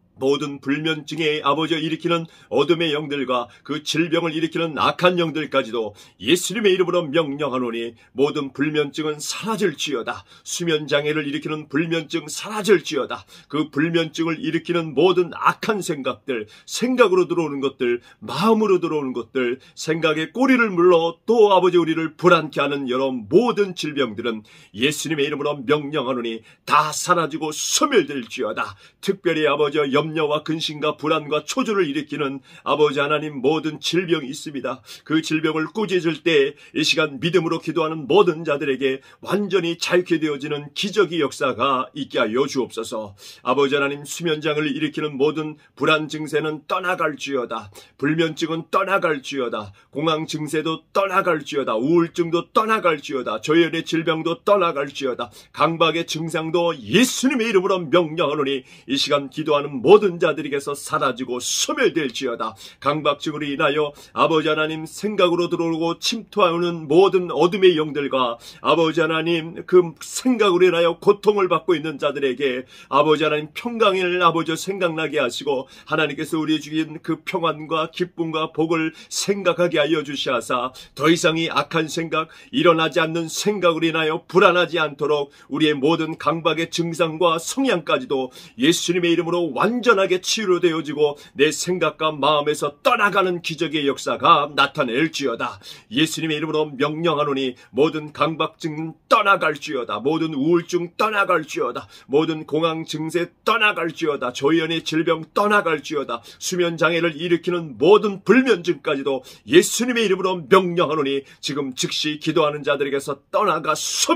모든 불면증에 아버지 일으키는 어둠의 영들과 그 질병을 일으키는 악한 영들까지도 예수님의 이름으로 명령하노니 모든 불면증은 사라질지어다. 수면장애를 일으키는 불면증 사라질지어다. 그 불면증을 일으키는 모든 악한 생각들, 생각으로 들어오는 것들, 마음으로 들어오는 것들, 생각에 꼬리를 물러 또 아버지 우리를 불안케 하는 여러 모든 질병들은 예수님의 이름으로 명령하노니 다 사라지고 소멸될지어다. 특별히 아버지 염려와 근심과 불안과 초조를 일으키는 아버지 하나님 모든 질병이 있습니다. 그 질병을 꾸짖을 때 이 시간 믿음으로 기도하는 모든 자들에게 완전히 자유케 되어지는 기적의 역사가 있게 하여 주옵소서. 아버지 하나님 수면장을 일으키는 모든 불안 증세는 떠나갈지어다. 불면증은 떠나갈지어다. 공황 증세도 떠나갈지어다. 우울증도 떠나갈지어다. 조현의 질병도 떠나갈지어다. 강박의 증상도 예수님의 이름으로 명령하노니 이 시간 기도하는 모든 자들에게서 사라지고 소멸될지어다. 강박증으로 인하여 아버지 하나님 생각으로 들어오고 침투하는 모든 어둠의 영들과 아버지 하나님 그 생각으로 인하여 고통을 받고 있는 자들에게 아버지 하나님 평강을 아버지 생각나게 하시고 하나님께서 우리에게 주신 그 평안과 기쁨과 복을 생각하게 하여 주시하사 더 이상 이 악한 생각, 일어나지 않는 생각으로 인하여 불안하지 않도록 우리의 모든 강박의 증상과 성향까지도 예수님의 이름으로 완전하게 치유되어지고 내 생각과 마음에서 떠나가는 기적의 역사가 나타낼지어다. 예수님의 이름으로 명령하노니 모든 강박증 떠나갈지어다. 모든 우울증 떠나갈지어다. 모든 공황 증세 떠나갈지어다. 조현의 질병 떠나갈지어다. 수면장애를 일으키는 모든 불면증까지도 예수님의 이름으로 명령하노니 지금 즉시 기도하는 자들에게서 떠나가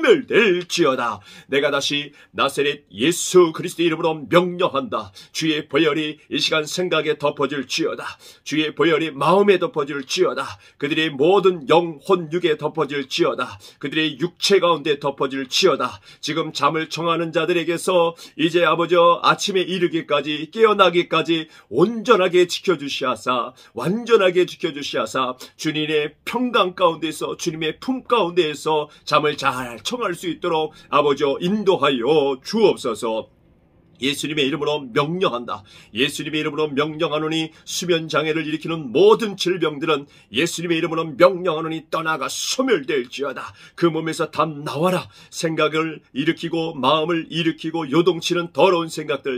소멸될지어다. 내가 다시 나사렛 예수 그리스도의 이름으로 명령한다. 주의 보혈이 이 시간 생각에 덮어질지어다. 주의 보혈이 마음에 덮어질지어다. 그들의 모든 영혼 육에 덮어질지어다. 그들의 육체 가운데 덮어질지어다. 지금 잠을 청하는 자들에게서 이제 아버지 아침에 이르기까지 깨어나기까지 온전하게 지켜주시하사 완전하게 지켜주시하사 주님의 평강 가운데서 주님의 품 가운데에서 잠을 잘 청할 수 있도록 아버지 인도하여 주옵소서. 예수님의 이름으로 명령한다. 예수님의 이름으로 명령하노니 수면장애를 일으키는 모든 질병들은 예수님의 이름으로 명령하노니 떠나가 소멸될지어다. 그 몸에서 다 나와라. 생각을 일으키고 마음을 일으키고 요동치는 더러운 생각들,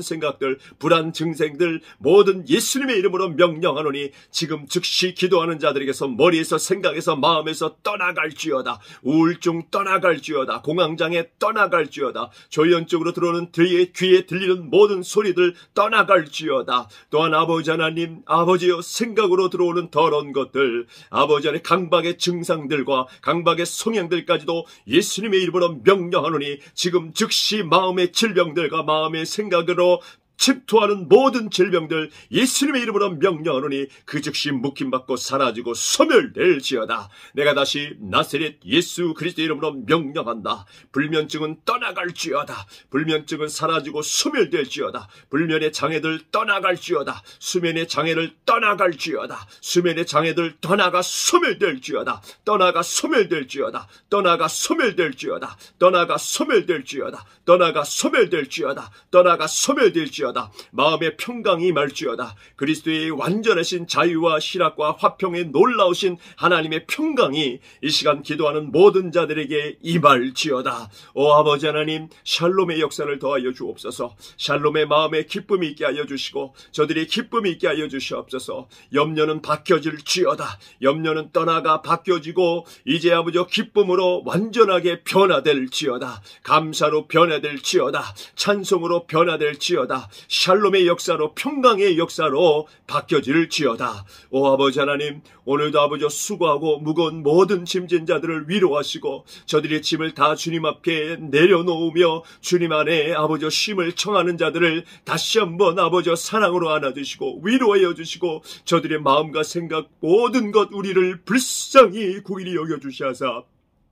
불안 증상들 모든 예수님의 이름으로 명령하노니 지금 즉시 기도하는 자들에게서 머리에서 생각에서 마음에서 떠나갈지어다. 우울증 떠나갈지어다. 공황장애 떠나갈지어다. 조현적으로 들어오는 귀에 들리는 모든 소리들 떠나갈지어다. 또한 아버지 하나님, 아버지여 생각으로 들어오는 더러운 것들, 아버지 하나님 강박의 증상들과 강박의 성향들까지도 예수님의 이름으로 명령하노니 지금 즉시 마음의 질병들과 마음의 생각으로 침투하는 모든 질병들 예수님의 이름으로 명령하노니 그 즉시 묵힘받고 사라지고 소멸될지어다. 내가 다시 나사렛 예수 그리스도의 이름으로 명령한다. 불면증은 떠나갈지어다. 불면증은 사라지고 소멸될지어다. 불면의 장애들 떠나갈지어다. 수면의 장애를 떠나갈지어다. 수면의 장애들 떠나가 소멸될지어다. 떠나가 소멸될지어다. 떠나가 소멸될지어다. 떠나가 소멸될지어다. 떠나가 소멸될지어다. 떠나가 소멸될지어다. 임할지어다. 마음의 평강이 임할지어다. 그리스도의 완전하신 자유와 희락과 화평의 놀라우신 하나님의 평강이 이 시간 기도하는 모든 자들에게 임할지어다. 오 아버지 하나님, 샬롬의 역사를 더하여 주옵소서. 샬롬의 마음에 기쁨이 있게 하여 주시고 저들이 기쁨이 있게 하여 주시옵소서. 염려는 바뀌어질지어다. 염려는 떠나가 바뀌어지고 이제 아버지 기쁨으로 완전하게 변화될지어다. 감사로 변화될지어다. 찬송으로 변화될지어다. 샬롬의 역사로, 평강의 역사로 바뀌어질지어다. 오 아버지 하나님, 오늘도 아버지 수고하고 무거운 모든 짐진 자들을 위로하시고 저들의 짐을 다 주님 앞에 내려놓으며 주님 안에 아버지 쉼을 청하는 자들을 다시 한번 아버지 사랑으로 안아주시고 위로하여 주시고 저들의 마음과 생각 모든 것 우리를 불쌍히 구일이 여겨주시하사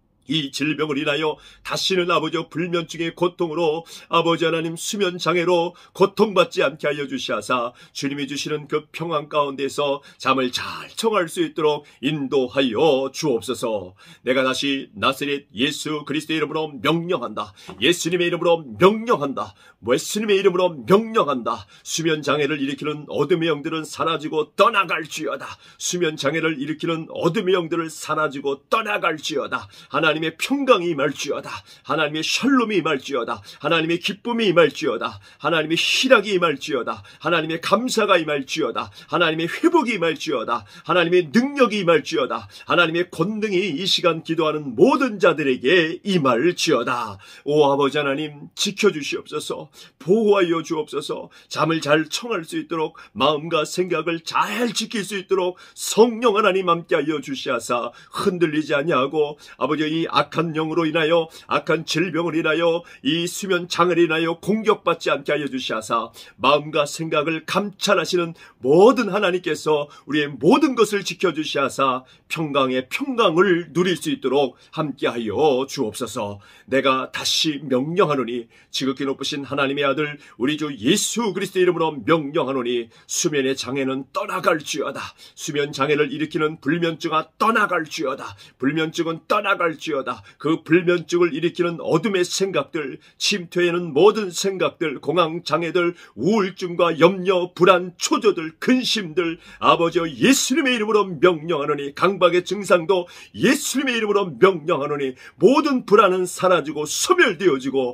이 질병을 인하여 다시는 아버지 불면증의 고통으로 아버지 하나님 수면장애로 고통받지 않게 하여 주시하사 주님이 주시는 그 평안 가운데서 잠을 잘 청할 수 있도록 인도하여 주옵소서. 내가 다시 나사렛 예수 그리스도의 이름으로 명령한다. 예수님의 이름으로 명령한다. 예수님의 이름으로 명령한다. 수면장애를 일으키는 어둠의 영들은 사라지고 떠나갈지어다. 수면장애를 일으키는 어둠의 영들을 사라지고 떠나갈지어다. 하나님의 평강이 임할지어다. 하나님의 샬롬이 임할지어다. 하나님의 기쁨이 임할지어다. 하나님의 희락이 임할지어다. 하나님의 감사가 임할지어다. 하나님의 회복이 임할지어다. 하나님의 능력이 임할지어다. 하나님의 권능이 이 시간 기도하는 모든 자들에게 임할지어다. 오 아버지 하나님, 지켜주시옵소서. 보호하여 주옵소서. 잠을 잘 청할 수 있도록 마음과 생각을 잘 지킬 수 있도록 성령 하나님 함께하여 주시하사 흔들리지 아니하고 아버지 이 악한 영으로 인하여 악한 질병을 인하여 이 수면 장애를 인하여 공격받지 않게 하여 주시하사 마음과 생각을 감찰하시는 모든 하나님께서 우리의 모든 것을 지켜주시하사 평강의 평강을 누릴 수 있도록 함께하여 주옵소서. 내가 다시 명령하노니 지극히 높으신 하나님의 아들 우리 주 예수 그리스도 이름으로 명령하노니 수면의 장애는 떠나갈지어다. 수면 장애를 일으키는 불면증아 떠나갈지어다. 불면증은 떠나갈지어다. 그 불면증을 일으키는 어둠의 생각들, 침투에는 모든 생각들, 공황장애들, 우울증과 염려, 불안, 초조들, 근심들 아버지여 예수님의 이름으로 명령하노니 강박의 증상도 예수님의 이름으로 명령하노니 모든 불안은 사라지고 소멸되어지고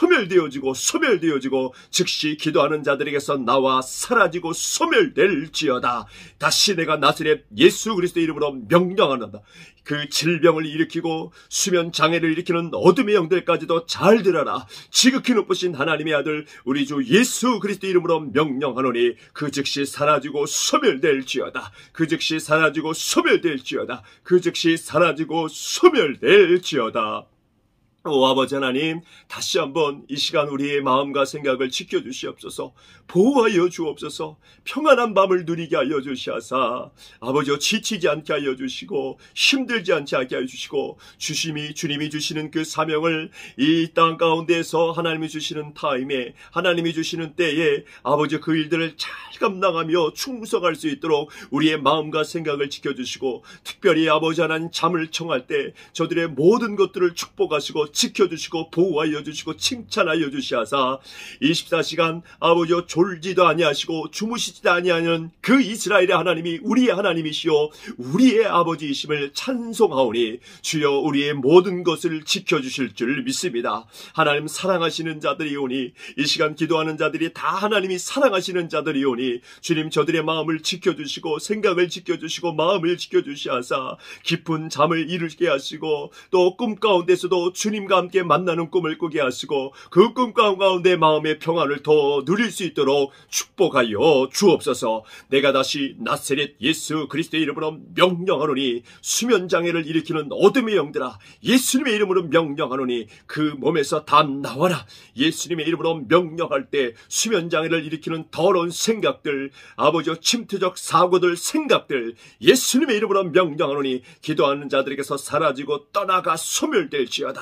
즉시 기도하는 자들에게서 나와 사라지고 소멸될지어다. 다시 내가 나사렛 예수 그리스도 이름으로 명령하노다. 그 질병을 일으키고 수면 장애를 일으키는 어둠의 영들까지도 잘 들어라. 지극히 높으신 하나님의 아들 우리 주 예수 그리스도 이름으로 명령하노니 그 즉시 사라지고 소멸될지어다. 그 즉시 사라지고 소멸될지어다. 그 즉시 사라지고 소멸될지어다. 오 아버지 하나님, 다시 한번 이 시간 우리의 마음과 생각을 지켜주시옵소서. 보호하여 주옵소서. 평안한 밤을 누리게 하여 주시하사 아버지여 지치지 않게 하여 주시고 힘들지 않게 하여 주시고 주님이 주시는 그 사명을 이 땅 가운데에서 하나님이 주시는 타임에 하나님이 주시는 때에 아버지 그 일들을 잘 감당하며 충성할 수 있도록 우리의 마음과 생각을 지켜주시고 특별히 아버지 하나님 잠을 청할 때 저들의 모든 것들을 축복하시고 지켜주시고 보호하여 주시고 칭찬하여 주시하사 24시간 아버지여 졸지도 아니하시고 주무시지도 아니하는 그 이스라엘의 하나님이 우리의 하나님이시요 우리의 아버지이심을 찬송하오니 주여 우리의 모든 것을 지켜주실 줄 믿습니다. 하나님 사랑하시는 자들이오니 이 시간 기도하는 자들이 다 하나님이 사랑하시는 자들이오니 주님 저들의 마음을 지켜주시고 생각을 지켜주시고 마음을 지켜주시하사 깊은 잠을 이루게 하시고 또 꿈 가운데서도 주님과 함께 만나는 꿈을 꾸게 하시고 그 꿈 가운데 마음의 평안을 더 누릴 수 있도록 축복하여 주옵소서. 내가 다시 나사렛 예수 그리스도의 이름으로 명령하노니 수면장애를 일으키는 어둠의 영들아 예수님의 이름으로 명령하노니 그 몸에서 다 나와라. 예수님의 이름으로 명령할 때 수면장애를 일으키는 더러운 생각들 아버지여 침투적 사고들 생각들 예수님의 이름으로 명령하노니 기도하는 자들에게서 사라지고 떠나가 소멸될지어다.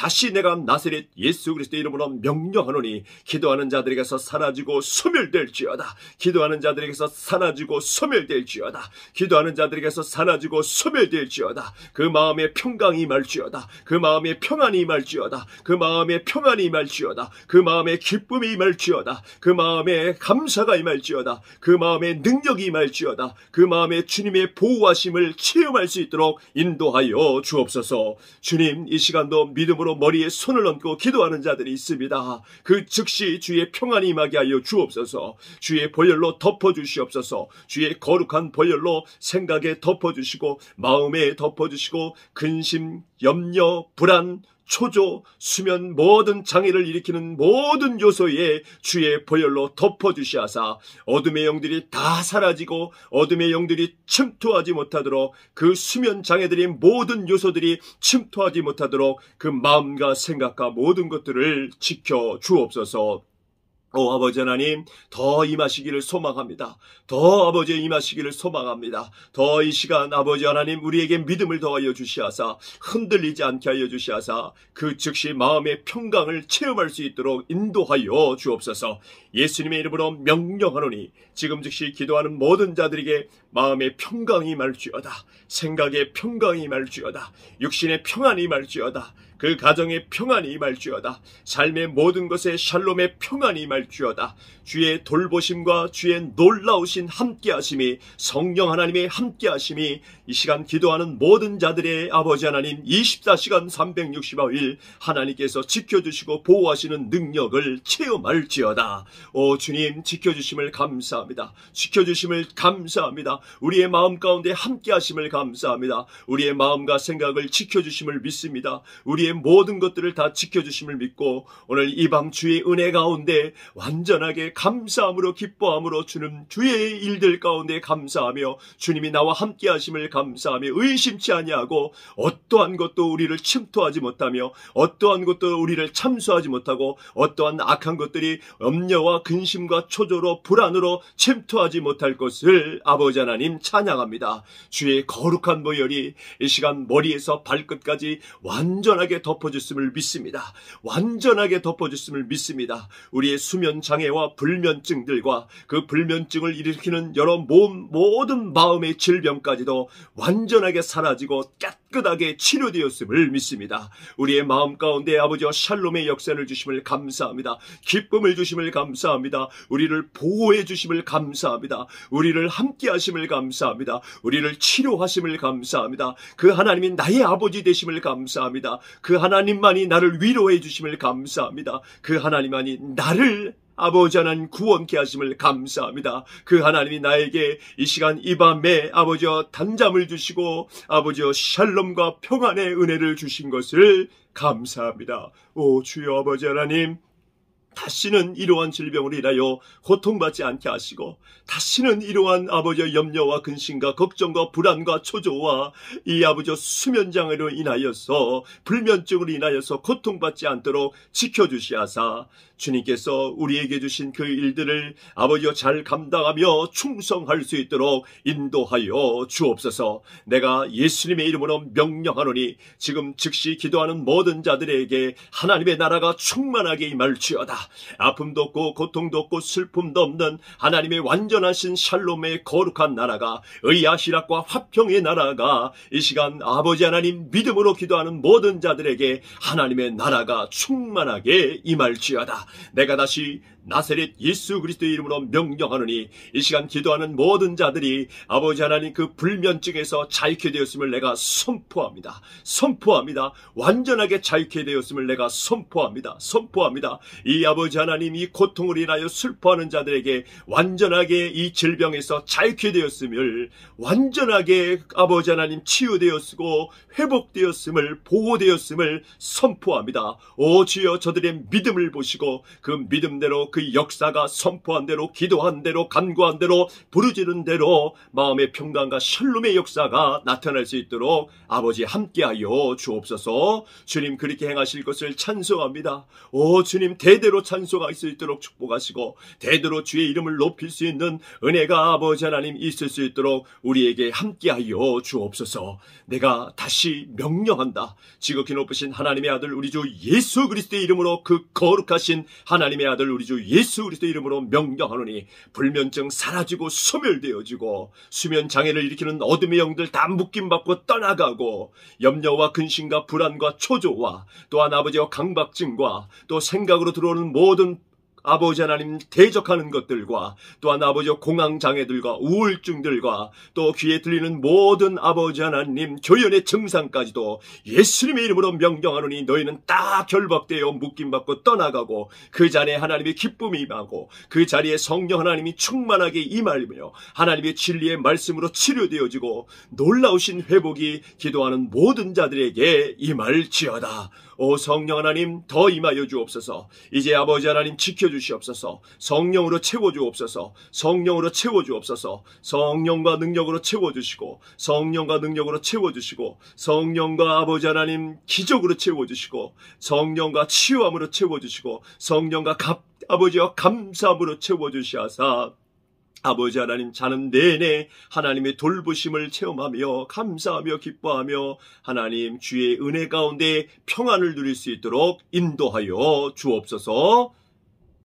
다시 내가 나사렛 예수 그리스도의 이름으로 명령하노니 기도하는 자들에게서 사라지고 소멸될지어다. 기도하는 자들에게서 사라지고 소멸될지어다. 기도하는 자들에게서 사라지고 소멸될지어다. 그 마음에 평강이 임할지어다. 그 마음에 평안이 임할지어다. 그 마음에 평안이 임할지어다. 그 마음에 기쁨이 임할지어다. 그 마음에 감사가 임할지어다. 그 마음에 능력이 임할지어다. 그 마음에 주님의 보호하심을 체험할 수 있도록 인도하여 주옵소서. 주님, 이 시간도 믿음으로 머리에 손을 얹고 기도하는 자들이 있습니다. 그 즉시 주의 평안이 임하게 하여 주옵소서. 주의 보혈로 덮어주시옵소서. 주의 거룩한 보혈로 생각에 덮어주시고 마음에 덮어주시고 근심, 염려, 불안, 초조, 수면 모든 장애를 일으키는 모든 요소에 주의 보혈로 덮어주시하사 어둠의 영들이 다 사라지고 어둠의 영들이 침투하지 못하도록 그 수면 장애들의 모든 요소들이 침투하지 못하도록 그 마음과 생각과 모든 것들을 지켜 주옵소서. 아버지 하나님, 더 임하시기를 소망합니다. 더 아버지 임하시기를 소망합니다. 더 이 시간 아버지 하나님 우리에게 믿음을 더하여 주시하사 흔들리지 않게 하여 주시하사 그 즉시 마음의 평강을 체험할 수 있도록 인도하여 주옵소서. 예수님의 이름으로 명령하노니 지금 즉시 기도하는 모든 자들에게 마음의 평강이 임할지어다. 생각의 평강이 임할지어다. 육신의 평안이 임할지어다. 그 가정의 평안이 임할지어다. 삶의 모든 것에 샬롬의 평안이 임할지어다. 주의 돌보심과 주의 놀라우신 함께하심이 성령 하나님의 함께하심이 이 시간 기도하는 모든 자들의 아버지 하나님 24시간 365일 하나님께서 지켜주시고 보호하시는 능력을 체험할지어다. 오 주님, 지켜주심을 감사합니다. 지켜주심을 감사합니다. 우리의 마음 가운데 함께하심을 감사합니다. 우리의 마음과 생각을 지켜주심을 믿습니다. 우리의 모든 것들을 다 지켜주심을 믿고 오늘 이 밤 주의 은혜 가운데 완전하게 감사함으로 기뻐함으로 주는 주의 일들 가운데 감사하며 주님이 나와 함께 하심을 감사하며 의심치 아니하고 어떠한 것도 우리를 침투하지 못하며 어떠한 것도 우리를 참수하지 못하고 어떠한 악한 것들이 염려와 근심과 초조로 불안으로 침투하지 못할 것을 아버지 하나님 찬양합니다. 주의 거룩한 보혈이 이 시간 머리에서 발끝까지 완전하게 덮어줬음을 믿습니다. 완전하게 덮어줬음을 믿습니다. 우리의 수면 장애와 불면증들과 그 불면증을 일으키는 여러 모든 마음의 질병까지도 완전하게 사라지고 깨끗하게 치료되었음을 믿습니다. 우리의 마음 가운데 아버지와 샬롬의 역사를 주심을 감사합니다. 기쁨을 주심을 감사합니다. 우리를 보호해 주심을 감사합니다. 우리를 함께 하심을 감사합니다. 우리를 치료하심을 감사합니다. 그 하나님이 나의 아버지 되심을 감사합니다. 그 하나님만이 나를 위로해 주심을 감사합니다. 그 하나님만이 나를 아버지 하나님 구원케 하심을 감사합니다. 그 하나님이 나에게 이 시간 이 밤에 아버지여 단잠을 주시고 아버지여 샬롬과 평안의 은혜를 주신 것을 감사합니다. 오 주여 아버지 하나님, 다시는 이러한 질병으로 인하여 고통받지 않게 하시고 다시는 이러한 아버지의 염려와 근심과 걱정과 불안과 초조와 이 아버지의 수면장애로 인하여서 불면증으로 인하여서 고통받지 않도록 지켜주시하사 주님께서 우리에게 주신 그 일들을 아버지여 잘 감당하며 충성할 수 있도록 인도하여 주옵소서. 내가 예수님의 이름으로 명령하노니 지금 즉시 기도하는 모든 자들에게 하나님의 나라가 충만하게 임할지어다. 아픔도 없고 고통도 없고 슬픔도 없는 하나님의 완전하신 샬롬의 거룩한 나라가 의아시락과 화평의 나라가 이 시간 아버지 하나님 믿음으로 기도하는 모든 자들에게 하나님의 나라가 충만하게 임할지어다. 내가 다시 나사렛 예수 그리스도의 이름으로 명령하노니 이 시간 기도하는 모든 자들이 아버지 하나님 그 불면증에서 자유케 되었음을 내가 선포합니다. 선포합니다. 완전하게 자유케 되었음을 내가 선포합니다. 선포합니다. 이 아버지 하나님 이 고통으로 인하여 슬퍼하는 자들에게 완전하게 이 질병에서 자유케 되었음을 완전하게 아버지 하나님 치유되었고 회복되었음을 보호되었음을 선포합니다. 오 주여 저들의 믿음을 보시고 그 믿음대로 그 역사가 선포한 대로, 기도한 대로, 간구한 대로, 부르짖은 대로 마음의 평강과 샬롬의 역사가 나타날 수 있도록 아버지 함께하여 주옵소서. 주님 그렇게 행하실 것을 찬송합니다. 오 주님, 대대로 찬송할 수 있도록 축복하시고 대대로 주의 이름을 높일 수 있는 은혜가 아버지 하나님 있을 수 있도록 우리에게 함께하여 주옵소서. 내가 다시 명령한다. 지극히 높으신 하나님의 아들 우리 주 예수 그리스도의 이름으로, 그 거룩하신 하나님의 아들 우리 주 예수 그리스도의 이름으로 명령하노니 불면증 사라지고 소멸되어지고 수면 장애를 일으키는 어둠의 영들 다 묶임받고 떠나가고 염려와 근심과 불안과 초조와 또한 아버지와 강박증과 또 생각으로 들어오는 모든 아버지 하나님 대적하는 것들과 또한 아버지와 공황장애들과 우울증들과 또 귀에 들리는 모든 아버지 하나님 교연의 증상까지도 예수님의 이름으로 명령하노니 너희는 다 결박되어 묶임받고 떠나가고 그 자리에 하나님의 기쁨이 임하고 그 자리에 성령 하나님이 충만하게 임하며 하나님의 진리의 말씀으로 치료되어지고 놀라우신 회복이 기도하는 모든 자들에게 임할지어다. 오 성령 하나님 더 임하여 주옵소서. 이제 아버지 하나님 지켜주시옵소서. 성령으로 채워주옵소서. 성령으로 채워주옵소서. 성령과 능력으로 채워주시고 성령과 능력으로 채워주시고 성령과 아버지 하나님 기적으로 채워주시고 성령과 치유함으로 채워주시고 성령과 아버지와 감사함으로 채워주시하사 아버지 하나님 자는 내내 하나님의 돌보심을 체험하며 감사하며 기뻐하며 하나님 주의 은혜 가운데 평안을 누릴 수 있도록 인도하여 주옵소서.